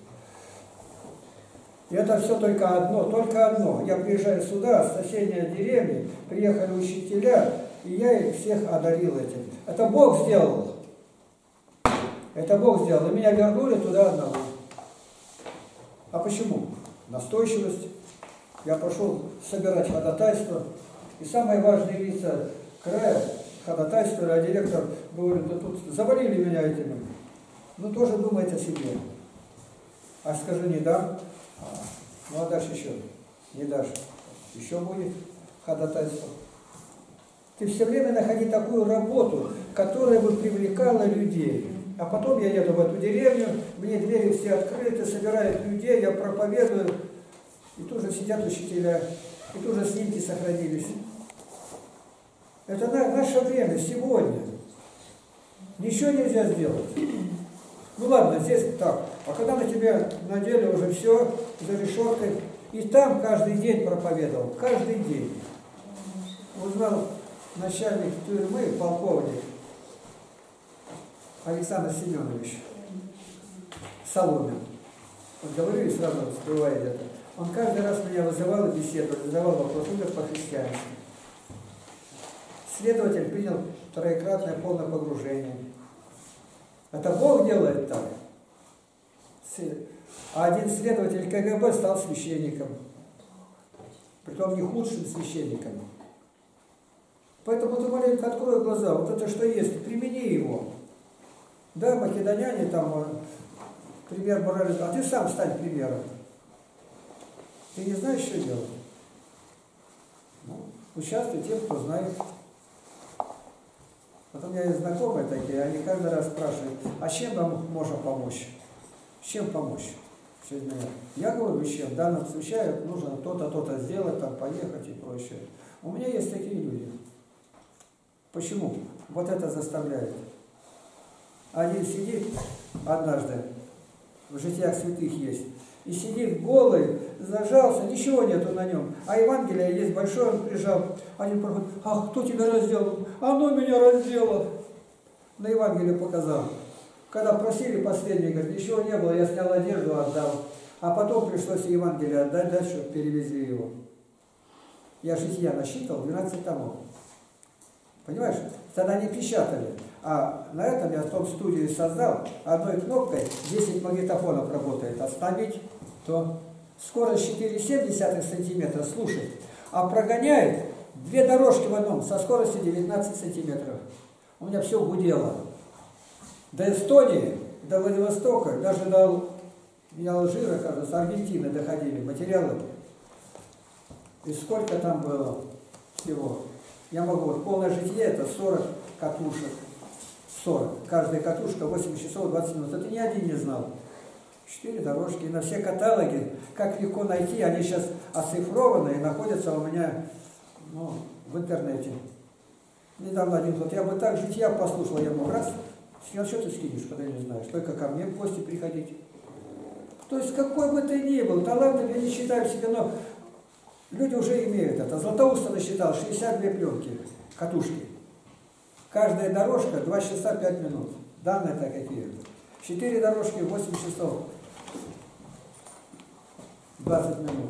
И это все только одно, только одно. Я приезжаю сюда, с соседней деревни, приехали учителя, и я их всех одарил этим. Это Бог сделал. Это Бог сделал. И меня вернули туда одного. А почему? Настойчивость. Я пошел собирать ходатайство. И самые важные лица края ходатайствовали, а директор говорит, да тут завалили меня этими. Ну тоже думает о себе. А скажи, не дам. Ну а дальше еще. Не дашь. Еще будет ходатайство. Ты все время находи такую работу, которая бы привлекала людей. А потом я еду в эту деревню, мне двери все открыты, собирают людей, я проповедую. И тут же сидят учителя, и тут же снимки сохранились. Это наше время, сегодня. Ничего нельзя сделать. Ну ладно, здесь так. А когда на тебя надели уже все, за решеткой, и там каждый день проповедовал, каждый день. Узнал начальник тюрьмы, полковник Александр Семенович Соломин. Вот говорю и сразу всплывает это. Он каждый раз меня вызывал и беседовал, задавал вопрос, умер по-христиански. Следователь принял троекратное полное погружение. Это Бог делает так. А один следователь КГБ стал священником. Притом не худшим священником. Поэтому ты маленько открой глаза. Вот это что есть, примени его. Да, македоняне там, пример морали, а ты сам стань примером. Ты не знаешь, что делать? Ну, участвуй те, кто знает. Вот у меня есть знакомые такие, они каждый раз спрашивают, а чем вам можно помочь? Чем помочь? Я говорю, чем? В данном случае нужно то-то, то-то сделать, там, поехать и прочее. У меня есть такие люди. Почему? Вот это заставляет. Один сидит однажды, в житиях святых есть, и сидит голый, зажался, ничего нету на нем. А Евангелие есть большое, он прижал. Один проходит, а кто тебя раздел? Оно меня раздело. На Евангелие показал. Когда просили последний, говорит, ничего не было, я снял одежду, отдал. А потом пришлось Евангелие отдать, дальше чтобы перевезли его. Я жития насчитал 12 томов. Понимаешь? Тогда не печатали. А на этом я в том студии создал, одной кнопкой 10 магнитофонов работает. Остановить, то скорость 4,7 сантиметра, слушай. А прогоняет 2 дорожки в одном со скоростью 19 сантиметров. У меня все гудело. До Эстонии, до Владивостока, даже до Алжира, кажется, Аргентины доходили материалы. И сколько там было всего? Я могу, вот полное житие, это 40 катушек. 40. Каждая катушка 8 часов 20 минут. Это ни один не знал. 4 дорожки. И на все каталоги, как легко найти, они сейчас оцифрованы и находятся у меня в интернете. Недавно один год. Я бы так жития послушал, я мог раз, а что ты скинешь, когда не знаешь? Только ко мне в гости приходить. То есть какой бы ты ни был, талантом я не считаю себе, но люди уже имеют это. Златоуст насчитал 62 пленки, катушки. Каждая дорожка 2 часа 5 минут. Данные-то какие? 4 дорожки 8 часов 20 минут.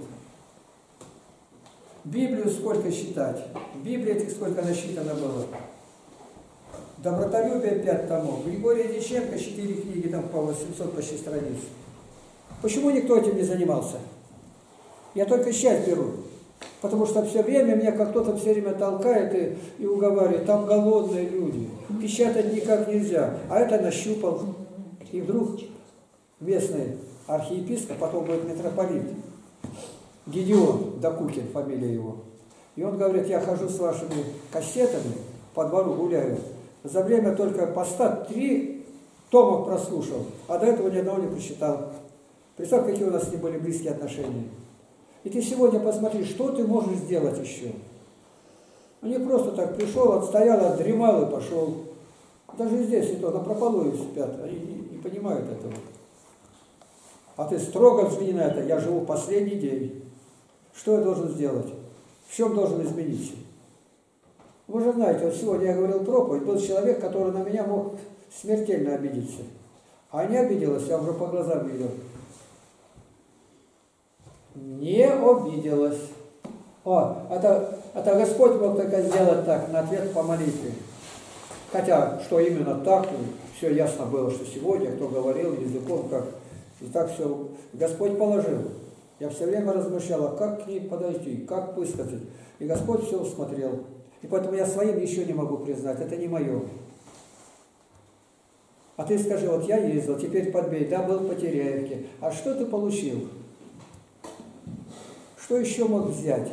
Библию сколько считать? В Библии этих сколько насчитано было? Добротолюбие 5 томов. Григорий Дьяченко 4 книги, там по 800 почти страниц. Почему никто этим не занимался? Я только часть беру. Потому что все время меня как кто-то все время толкает и уговаривает, там голодные люди, печатать никак нельзя. А это нащупал. И вдруг местный архиепископ, потом будет митрополит, Гедеон Докукин, фамилия его. И он говорит, я хожу с вашими кассетами, по двору гуляю. За время только поста 3 тома прослушал, а до этого ни одного не прочитал. Представь, какие у нас с ним были близкие отношения. И ты сегодня посмотри, что ты можешь сделать еще. Он не просто так пришел, отстоял, отдремал и пошел. Даже здесь и то, на прополую спят, они не понимают этого. А ты строго взгляни на это, я живу последний день. Что я должен сделать? В чем должен измениться? Вы же знаете, вот сегодня я говорил проповедь, был человек, который на меня мог смертельно обидеться. А не обиделась, я уже по глазам видел. Не обиделась. Это Господь мог только сделать так, на ответ по молитве. Хотя, что именно так, все ясно было, что сегодня, кто говорил языком, как... И так все Господь положил. Я все время размышляла, как к ней подойти, как высказать. И Господь все усмотрел. И поэтому я своим еще не могу признать, это не мое. А ты скажи, вот я ездил, теперь подбей, да, был по Теряевке. А что ты получил? Что еще мог взять?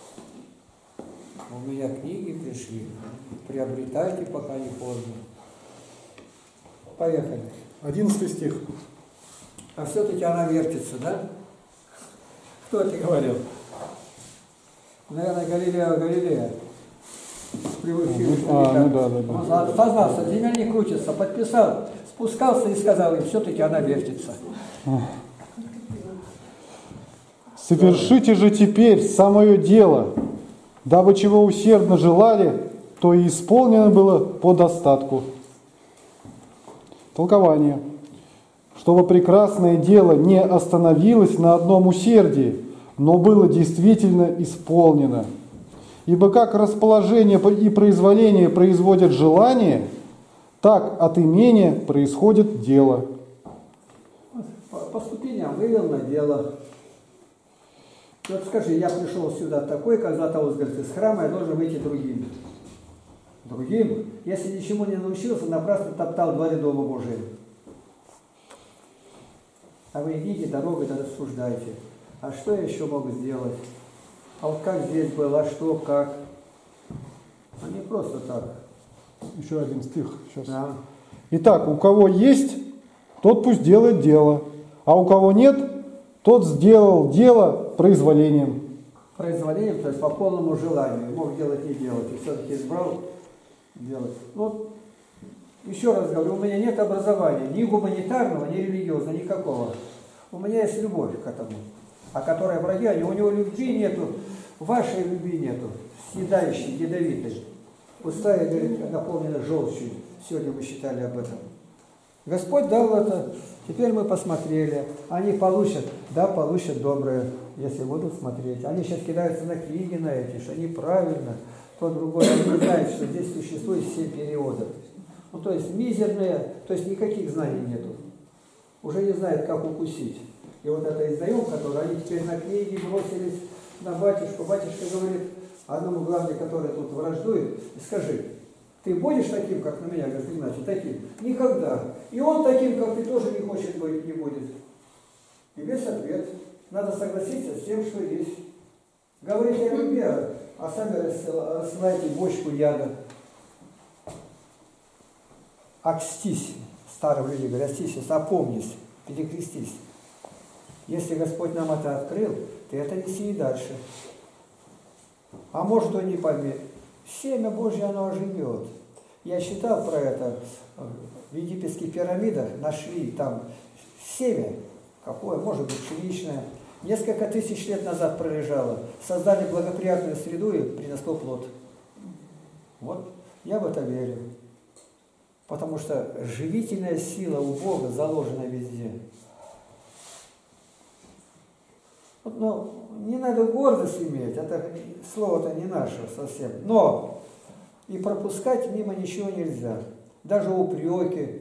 У меня книги пришли. Приобретайте, пока не поздно. Поехали. 11 стих. А все-таки она вертится, да? Кто это говорил? Наверное, Галилея. Да. Он сознался, земля не крутится, подписал, спускался и сказал им, все-таки она вертится. Совершите же теперь самое дело, дабы чего усердно желали, то и исполнено было по достатку. Толкование. Чтобы прекрасное дело не остановилось на одном усердии, но было действительно исполнено. Ибо как расположение и произволение производят желание, так от имения происходит дело. По ступеням вывел на дело. Вот скажи, я пришел сюда такой, когда Златоуст говорит, из храма я должен выйти другим. Другим? Если ничему не научился, напрасно топтал дворе Дома Божия. А вы идите дорогой, да рассуждайте. А что я еще могу сделать? А вот как здесь было, а что, как? А не просто так. Еще один стих. Сейчас. Да. Итак, у кого есть, тот пусть делает дело, а у кого нет, тот сделал дело произволением. Произволением, то есть по полному желанию. Мог делать, не делать. И все-таки избрал делать. Вот, еще раз говорю, у меня нет образования, ни гуманитарного, ни религиозного, никакого. У меня есть любовь к этому. А которая враги, у него любви нету, вашей любви нету, съедающей, ядовитой. Пустая, говорит, наполнена желчью. Сегодня мы считали об этом. Господь дал это, теперь мы посмотрели. Они получат, да, получат доброе, если будут смотреть. Они сейчас кидаются на книги, на эти, что неправильно, то другое. Они не знают, что здесь существует 7 периодов. Ну, то есть мизерные, то есть никаких знаний нету. Уже не знают, как укусить. И вот это издаем, которое они теперь на книги бросились, на батюшку. Батюшка говорит одному главному, который тут враждует, скажи, ты будешь таким, как на меня, говорит, Игнатий, таким? Никогда. И он таким, как ты, тоже не хочет быть, не будет. И весь ответ. Надо согласиться с тем, что есть. Говорите о любви, а сами рассылаете бочку яда. Окстись, старые люди говорят, окстись, опомнись, перекрестись. Если Господь нам это открыл, ты это неси и дальше. А может, он не поймет. Семя Божье, оно оживет. Я читал про это. В египетских пирамидах нашли там семя. Какое? Может быть, пшеничное. Несколько тысяч лет назад пролежало. Создали благоприятную среду и принесло плод. Вот, я в это верю. Потому что живительная сила у Бога заложена везде. Но не надо гордость иметь, это слово-то не наше совсем. Но и пропускать мимо ничего нельзя. даже упреки,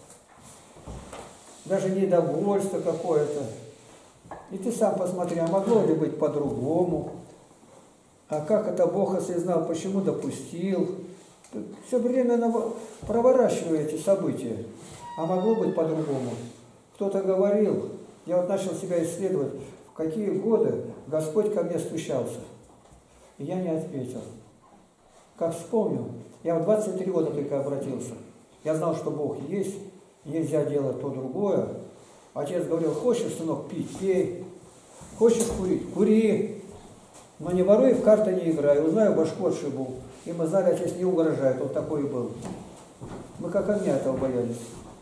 даже недовольство какое-то. И ты сам посмотри, а могло ли быть по-другому? А как это Бог осознал, почему допустил? Все время проворачиваю эти события. А могло быть по-другому. Кто-то говорил, я вот начал себя исследовать, в какие годы Господь ко мне стучался. И я не ответил. Как вспомнил, я в 23 года только обратился. Я знал, что Бог есть, нельзя делать то другое. Отец говорил, хочешь, сынок, пить, пей. Хочешь курить, кури. Но не воруй, в карты не играй. Узнаю, башку отшибу. И мы знали, отец не угрожает, он такой и был. Мы как огня этого боялись.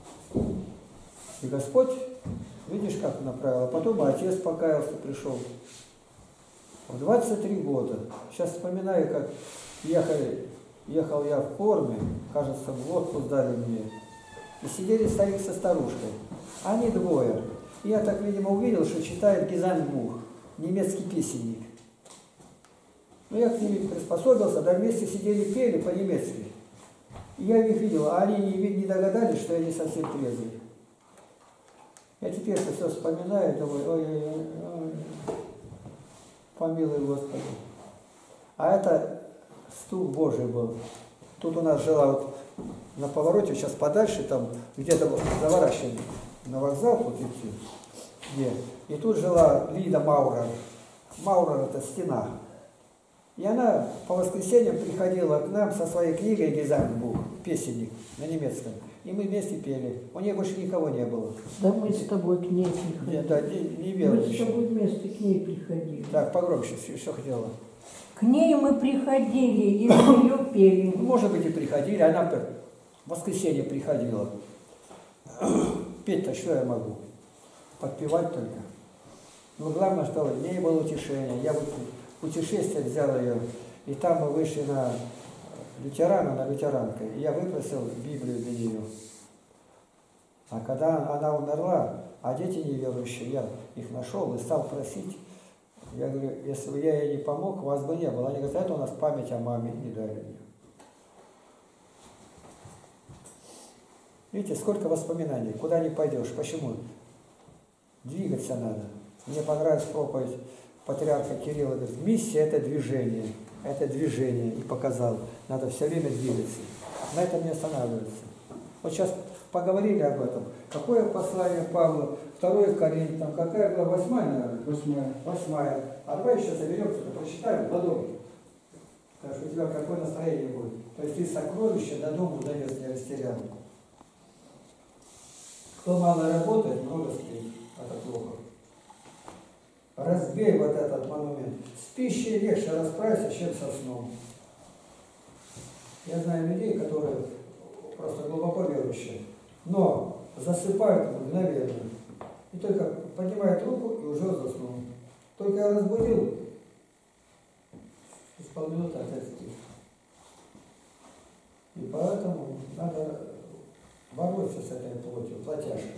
И Господь, видишь, как направил. А потом отец покаялся, пришел. В 23 года. Сейчас вспоминаю, как ехал я в форме, кажется, в лодку сдали мне. И сидели старик со старушкой. Они двое. И я так, видимо, увидел, что читает Гизамбух, немецкий песенник. Но я к ним приспособился, да вместе сидели, пели по-немецки. И я их видел, а они не догадались, что я не совсем трезвый. Я теперь это все вспоминаю, думаю, ой, помилуй Господи. А это стук Божий был. Тут у нас жила вот на повороте, сейчас подальше, там где-то заворачивали на вокзал, тут идти. Где? И тут жила Лида Маурер. Маурер – это стена. И она по воскресеньям приходила к нам со своей книгой «Гизамбух», песенник на немецком. И мы вместе пели. У нее больше никого не было. Да мы с тобой к ней приходили. Нет, да, не верю. Мы с тобой вместе к ней приходили. Так, погромче, что хотела. К ней мы приходили и мы ее пели. Может быть, и приходили, она в воскресенье приходила. Петь-то что я могу? Подпевать только. Но главное, что в ней было утешение. Я вот путешествие взял ее, и там мы вышли на лютерана, на лютеранкой, и я выпросил Библию для нее. А когда она умерла, а дети неверующие, я их нашел и стал просить. Я говорю, если бы я ей не помог, вас бы не было. Они говорят, это у нас память о маме, не дали мне. Видите, сколько воспоминаний, куда не пойдешь, почему? Двигаться надо. Мне понравилась проповедь патриарха Кирилла, говорит, миссия – это движение, и показал, надо все время двигаться. На этом не останавливаться. Вот сейчас поговорили об этом. Какое послание Павла? 2 Коринфянам, какая глава? 8, наверное? 8. А давай еще соберемся, прочитаем ладонь. Так что у тебя какое настроение будет. То есть ты сокровище до дома донес, не растерял. Кто мало работает, много спит. Это плохо. Разбей вот этот монумент. С пищей легче расправиться, чем со сном. Я знаю людей, которые просто глубоко верующие, но засыпают мгновенно. И только поднимает руку и уже заснул. Только я разбудил, с полминуты опять спит. И поэтому надо бороться с этой плотью, плотяжкой.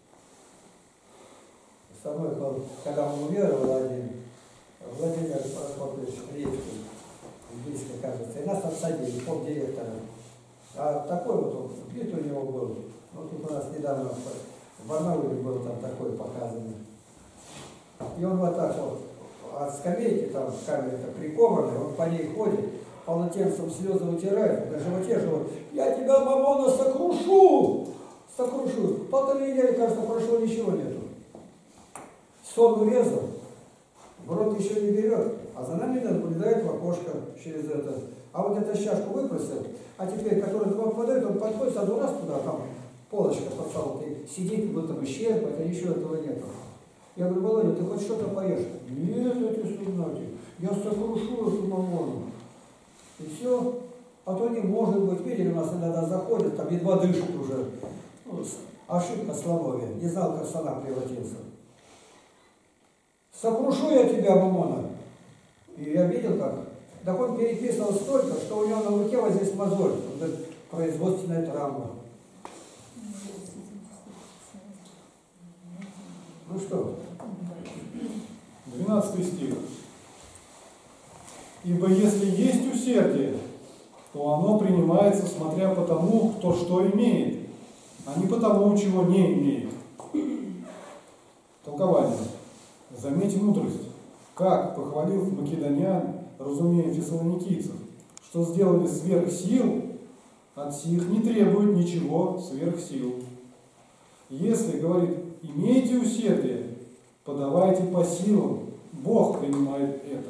Со мной был, когда он уверовал один, Владимир Прокопьевич Речкин, близко кажется, и нас отсадили, помдиректора. А такой вот вид у него был, вот тут у нас недавно в Барнауле был там такой показанный. И он вот так вот от скамейки, там камера прикованная, он по ней ходит, полотенцем слезы утирает, на животе живот. Я тебя, мамона, сокрушу! Сокрушу. 1,5 недели, кажется, прошло, ничего нету. Сон урезал, в рот еще не берет, а за нами наблюдает в окошко через это. А вот эту чашку выпросил, а теперь, который туда попадает, он подходит, сразу раз туда, там полочка под салфеткой, сидит, будто бы щербать, а ничего этого нету. Я говорю, Володя, ты хоть что-то поешь? Нет, эти суннати, я сокрушу эту мамону. И все. А то не может быть, видели, у нас иногда заходят, там едва дышат уже. Ну, ошибка слововия, не знал, как сана превратился. Сокрушу я тебя, мамона. И я видел как. Так он переписывал столько, что у него на руке вот здесь мозоль. Он говорит, производственная травма. Ну что? 12 стих. Ибо если есть усердие, то оно принимается смотря по тому, кто что имеет, а не по тому, чего не имеет. Толкование. Заметь мудрость. Как похвалил македонян, разумея фессалоникийцев, что сделали сверх сил, от сих не требует ничего сверх сил. Если, говорит, имейте усердие, подавайте по силам, Бог принимает это.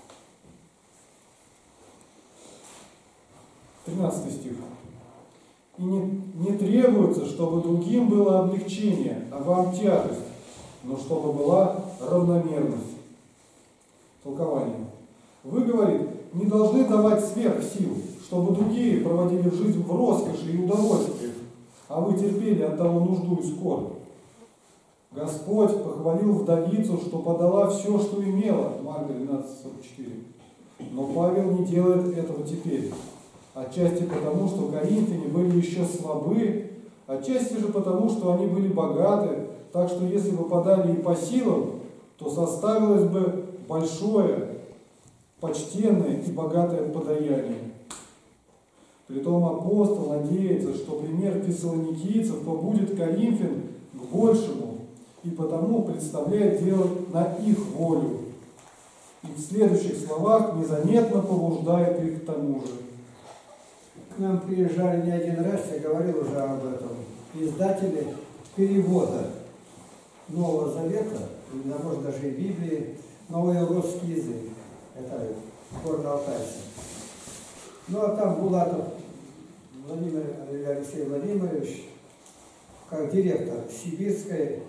13 стих. И не требуется, чтобы другим было облегчение, а вам тяжесть, но чтобы была равномерность. Толкование. Вы, говорит, не должны давать сверх сил, чтобы другие проводили жизнь в роскоши и удовольствиях, а вы терпели от того нужду и скорбь. Господь похвалил вдовицу, что подала все, что имела, Марка 12:44. Но Павел не делает этого теперь. Отчасти потому, что коринфяне были еще слабы, отчасти же потому, что они были богаты, так что если бы подали и по силам, то составилось бы большое, почтенное и богатое подаяние. Притом апостол надеется, что пример фессалоникийцев побудет коринфян к большему, и потому представляет дело на их волю. И в следующих словах незаметно побуждает их к тому же. К нам приезжали не один раз, я говорил уже об этом, издатели перевода Нового Завета, или, может, даже и Библии, новый русский язык. Это горно-алтайцы. Ну, а там Булатов Алексей Владимирович, как директор сибирской,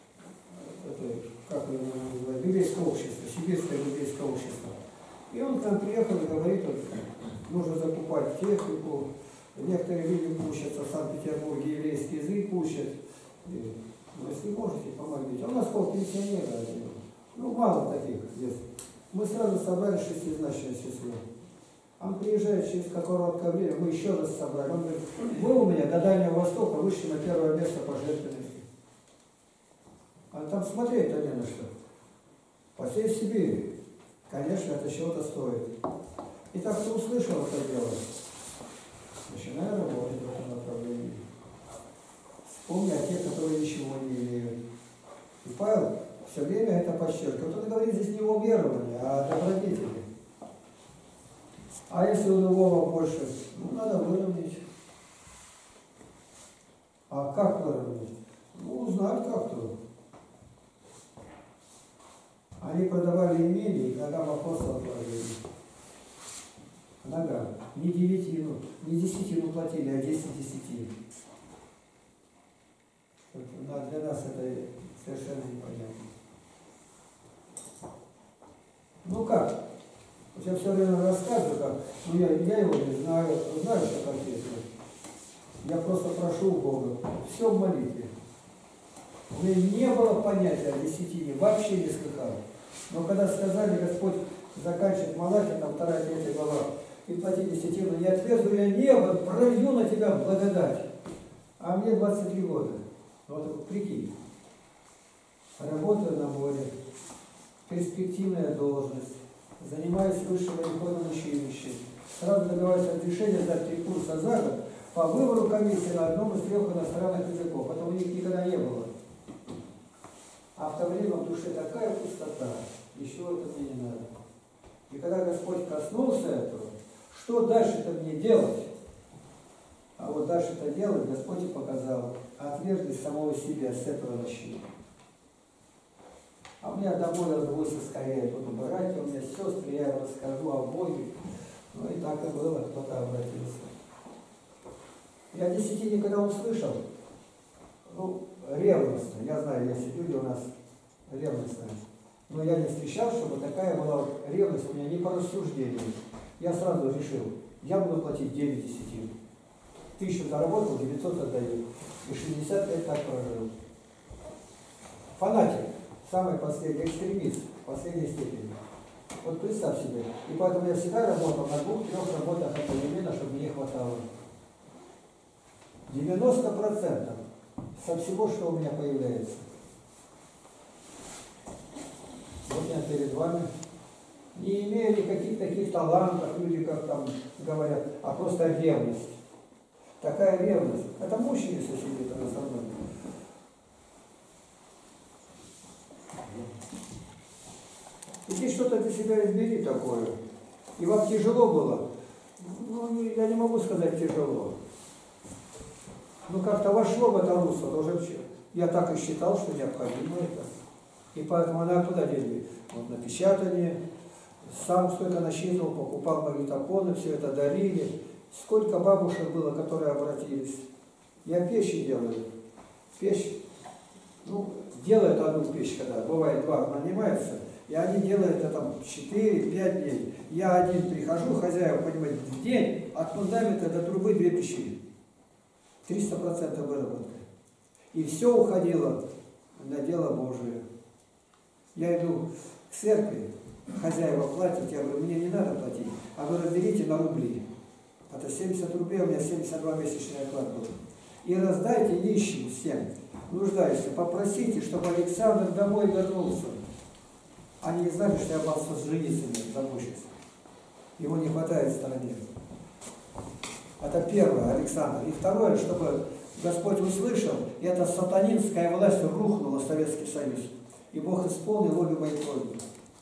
как его называют, библейского общества, сибирское библейское общество. И он там приехал и говорит, вот, нужно закупать технику, некоторые люди учатся в Санкт-Петербурге, еврейский язык учат. И, ну, если можете, помогите. А у нас полпенсионера один. Ну, мало таких здесь. Мы сразу собрали шестизначное число. Он приезжает через короткое время, мы еще раз собрали. Он говорит, вы у меня до Дальнего Востока вышли на первое место по жертвенности. А там смотреть-то не на что. По всей Сибири. Конечно, это чего-то стоит. И так кто услышал это дело, начинаю работать в этом направлении. Вспомни о тех, которые ничего не имеют. И Павел все время это подчеркивает. Вот он говорит здесь не о веровании, а о добродетели. А если у другого больше, ну, надо выровнять. А как выровнять? Ну, узнать как-то. Они продавали имение, и ногам апостолов положили. Ногам. Не девятину, не десятину платили, а 10 десятин. Для нас это совершенно непонятно. Ну как? Я все время рассказываю, как, ну я его не знаю, знаю, что написано. Я просто прошу у Бога, все в молитве. У меня не было понятия о десятине, вообще не слыхал. Но когда сказали, Господь заканчивает Малахия, там 2-3 глава, и плати десятину, не отверзу я небо, пролью на тебя благодать. А мне 23 года. Вот прикинь. Работаю на море, перспективная должность. Занимаюсь высшим обиходным училищем. Сразу добиваюсь разрешения сдать 3 курса за год по выбору комиссии на одном из 3 иностранных языков. Это у них никогда не было. А в то время в душе такая пустота. Еще это мне не надо. И когда Господь коснулся этого, что дальше-то мне делать? А вот дальше-то делать Господь и показал. Отверженность самого себя, с этого начну. А у меня домой разгулся скорее, буду убирать, у меня сестры, я им расскажу о Боге. Ну и так и было, кто-то обратился. Я десятине, когда услышал, ну, ревностно, я знаю, есть люди у нас ревностные, но я не встречал, чтобы такая была ревность у меня не по рассуждению. Я сразу решил, я буду платить 9 десятин. 1000 заработал, 900 отдаю. И 60 лет так прожил. Фанатик. Самый последний экстремист, в последней степени. Вот представь себе. И поэтому я всегда работал на 2-3 работах одновременно, чтобы мне хватало. 90% со всего, что у меня появляется. Вот я перед вами Не имея никаких таких талантов, люди, как там говорят, а просто ревность. Такая ревность. Это мученица сидит она со мной. И ты что-то для себя избери такое. И вам тяжело было? Ну, я не могу сказать тяжело. Ну, как-то вошло в это русло, тоже вообще. Я так и считал, что необходимо это. И поэтому она куда деньги? Вот на печатание. Сам столько насчитывал, покупал магнитофоны, все это дарили. Сколько бабушек было, которые обратились. Я печи делаю. Печь. Ну, делают одну печь, когда бывает два нанимается. И они делают это там 4-5 дней. Я один прихожу, хозяин, понимаете, в день от фундамента до трубы 2 печи. 300% выработка. И все уходило на дело Божие. Я иду к церкви, хозяева платят, я говорю, мне не надо платить, а вы разберите на рубли. Это 70 рублей, у меня 72 месячный оклад был. И раздайте нищим всем, нуждающимся, попросите, чтобы Александр домой вернулся. Они не знали, что я боялся с женицами замучиться. Ему не хватает в стране. Это первое, Александр. И второе, чтобы Господь услышал, и эта сатанинская власть рухнула в Советский Союз. И Бог исполнил обе мои просьбы.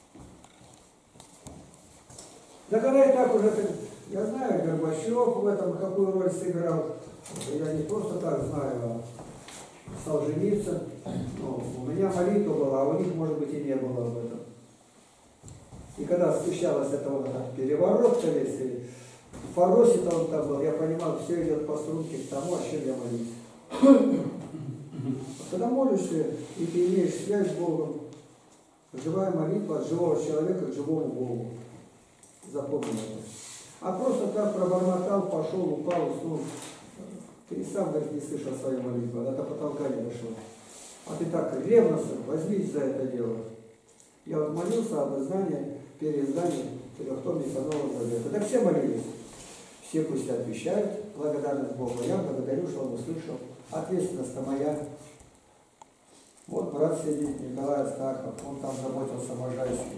Да когда я так уже, я знаю, Горбачев в этом какую роль сыграл. Я не просто так знаю, а Солженицын. Ну, у меня молитва была, а у них, может быть, и не было об этом. И когда спущалась эта вот переворот, или в Фаросе-то он там был, я понимал, все идет по струнке к тому, о чем я молюсь. Когда молишься, и ты имеешь связь с Богом, живая молитва от живого человека к живому Богу. Запомни это. А просто так пробормотал, пошел, упал, уснул. Ты сам, говорит, не слышал свою молитву, она до потолка не дошла. А ты так ревностно возьмись за это дело. Я вот молился об издании, переиздании трехтомника Нового Завета. Так все молились. Все пусть отвечают, благодарность Богу. Я благодарю, что он услышал. Ответственность-то моя. Вот брат сидит, Николай Астахов, он там заботился о Можайске.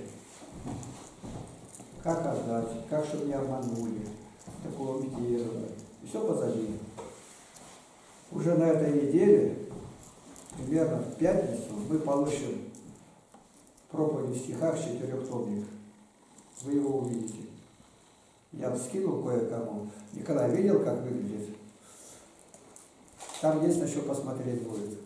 Как отдать, как чтобы не обманули, такого медиировали. И все позади. Уже на этой неделе, примерно в пятницу, мы получим проповедь в стихах 4-томник. Вы его увидите. Я скинул кое-кому. Николай видел, как выглядит? Там есть на что посмотреть будет.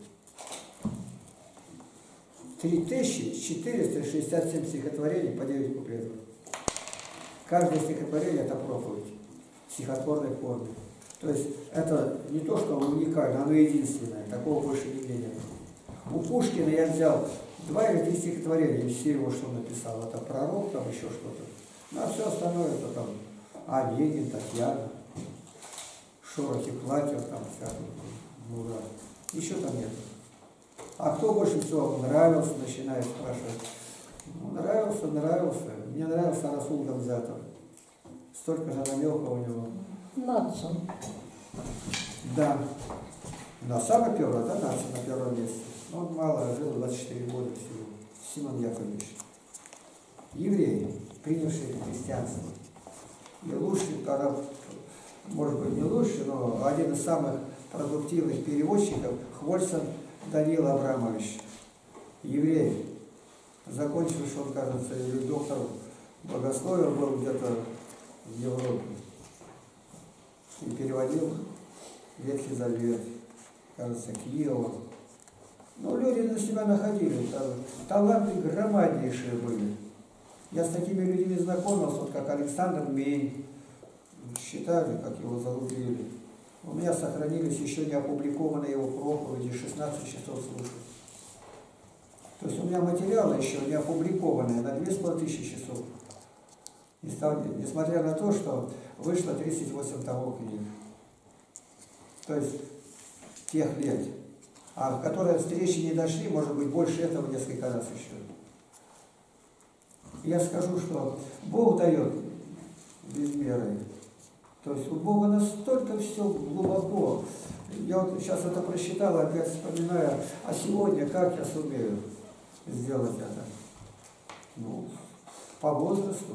3467 стихотворений по 9 куплетов. Каждое стихотворение – это проповедь в стихотворной форме. То есть это не то, что оно уникально, оно единственное. Такого больше нигде нет. У Пушкина я взял 2 или 3 стихотворения из всего, что он написал. Это пророк, там еще что-то. Ну, а все остальное это там Онегин, Татьяна, шорохи платьев, там всякое. Мура. Еще там нет. А кто больше всего нравился, начинает спрашивать. Ну, нравился. Мне нравился Расул Гамзатов. Столько же намека у него. Нацию. Да. Но самое первое, да, нация на первом месте. Он мало жил, 24 года всего. Симон Яковлевич. Евреи, принявшие христианство. И лучший, может быть, не лучший, но один из самых продуктивных переводчиков, Хвольсон Даниил Абрамович. Еврей. Закончивший, он, кажется, или доктор богословия был где-то в Европе. И переводил Ветхий Завет, кажется, Киева. Но люди на себя находили, таланты громаднейшие были. Я с такими людьми знакомился, вот как Александр Мень, считали, как его зарубили. У меня сохранились еще не опубликованные его проповеди, 16 часов слушать. То есть у меня материалы еще не опубликованные на 2500 часов. Несмотря на то, что вышло 38 томов книг. То есть тех лет. А которые встречи не дошли, может быть, больше этого несколько раз еще. Я скажу, что Бог дает без меры. То есть у Бога настолько все глубоко. Я вот сейчас это просчитал, опять вспоминаю, а сегодня как я сумею сделать это? Ну, по возрасту.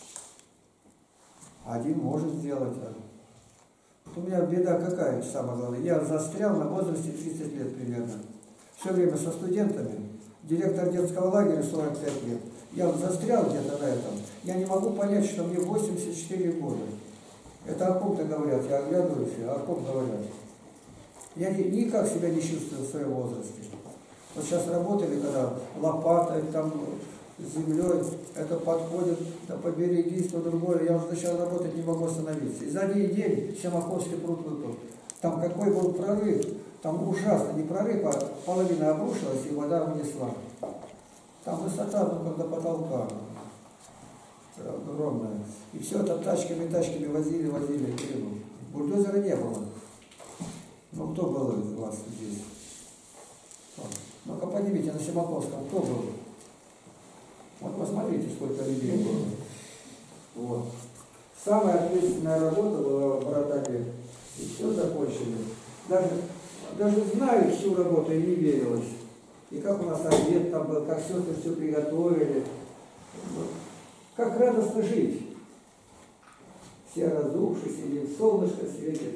Один может сделать. У меня беда какая, самое главное. Я застрял на возрасте 30 лет примерно. Все время со студентами. Директор детского лагеря 45 лет. Я вот застрял где-то на этом. Я не могу понять, что мне 84 года. Это о ком-то говорят. Я оглядываюсь, о ком говорят. Я никак себя не чувствую в своем возрасте. Вот сейчас работали, когда лопатой, там, землей, это подходит, да поберегись, то другое. Я уже начал работать, не могу остановиться. И за один день Семаковский пруд выпал. Там какой был прорыв, там ужасно, не прорыв, а половина обрушилась, и вода унесла. Там высота, ну, как до потолка. Огромная. И все это тачками возили. Бульдозера не было. Ну, кто был у вас здесь? Ну-ка поднимите на Семаковском, кто был? Вот посмотрите, сколько людей было. Вот. Самая ответственная работа была в Братаке. И все закончили. Даже знаю всю работу и не верилось. И как у нас обед там был, как все приготовили. Вот. Как радостно жить. Все разувшись, сидим, солнышко светит.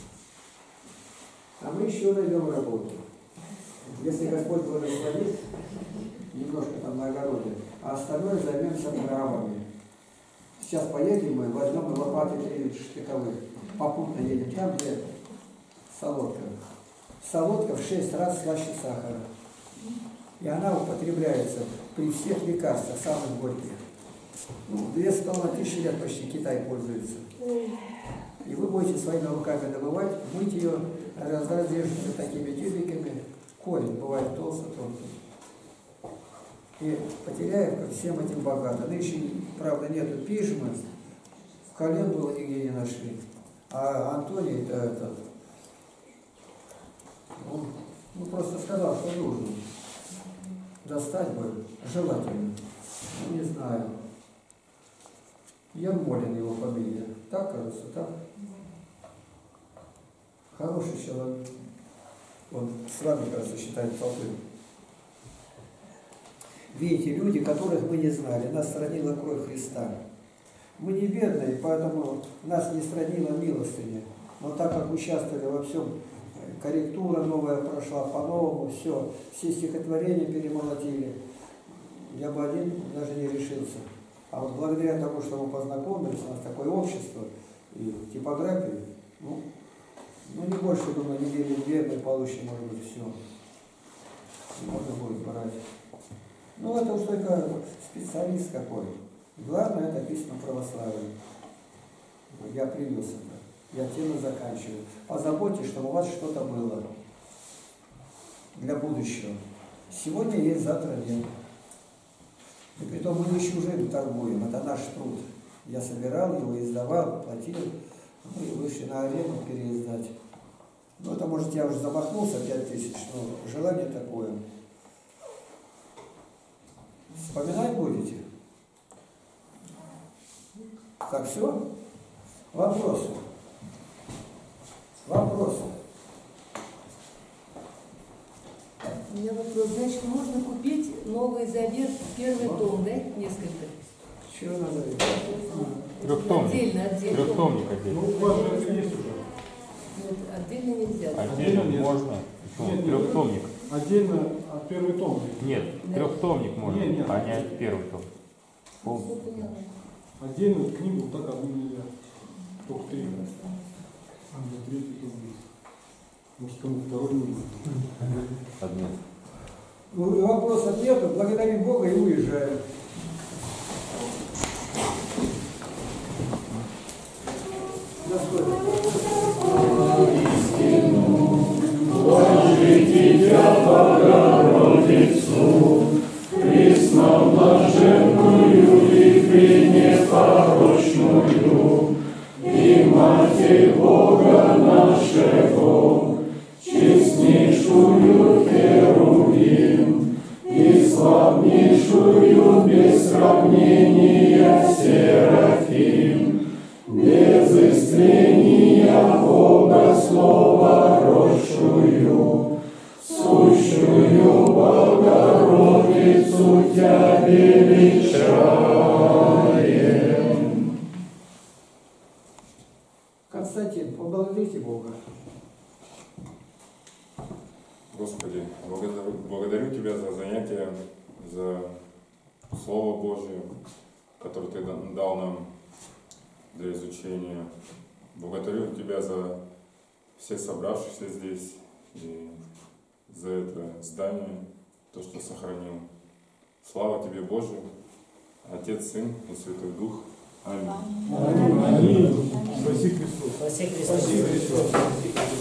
А мы еще найдем работу. Если Господь благословит, немножко там на огороде, а остальное займемся грабами. Сейчас поедем мы, возьмем лопаты 3 штыковых, попутно едем там, где солодка. Солодка в 6 раз слаще сахара. И она употребляется при всех лекарствах, самых горьких. Ну, 2500 лет почти Китай пользуется. И вы будете своими руками добывать, мыть ее, разрежете такими тюбиками. Корень бывает толстый. И Потеряевка всем этим богата. Нынче, правда, нету пижмы, календулу нигде не нашли. А Антоний, этот, он просто сказал, что нужно. Достать бы, желательно. Ну, не знаю. Ермолин его фамилия. Так, кажется, так? Хороший человек. Он с вами, кажется, считает толпы. Видите, люди, которых мы не знали, нас сранила кровь Христа. Мы не бедные, поэтому нас не сранила милостыня. Но так как участвовали во всем, корректура новая прошла по-новому, все стихотворения перемолотили, я бы один даже не решился. А вот благодаря тому, что мы познакомились, у нас такое общество и типографии, ну не больше, думаю, недели-две мы получим, может быть, все. Можно будет брать. Ну, это уж только специалист какой. Главное, это письмо православия. Я привез это. Я тему заканчиваю. Позаботьтесь, чтобы у вас что-то было для будущего. Сегодня есть, завтра нет. И притом мы не чужим торгуем, это наш труд. Я собирал его, издавал, платил. Мы вышли на арену переиздать. Ну, это, может, я уже замахнулся 5000, но желание такое. Вспоминать будете? Так, все? Вопросы? Вопросы? У меня вопрос. Значит, можно купить Новый Завет, первый том, да? Несколько. Чего надо? Отдельно. Трехтомник отдельно. Ну, у вас же это есть уже. Нет, отдельно нельзя. Отдельно Нет. можно. Нет, Трехтомник. Отдельно от первый том. Нет, трехтомник можно, Нет. а не первый том. Все поняла. Отдельно книгу так одну нельзя. Только 3. А вот 3 том есть. Может, кому второй не будет. Одно. Ну, вопросов нету, благодарим Бога и уезжаем. Тебя, Богородицу, пресноблаженную и пренепорочную, и Матерь Бога нашего, честнейшую Херувим, и славнейшую без сравнения Серафим, без истления Бога Слова росшую, сущую Богородицу Тебя величаем. Благодарите Бога. Господи, благодарю Тебя за занятия, за Слово Божие, которое Ты дал нам для изучения. Благодарю Тебя за всех собравшихся здесь и за это здание, то, что сохранил. Слава Тебе, Боже, Отец, Сын и Святой Дух. Аминь. Аминь. Спаси Христос. Спаси Христос.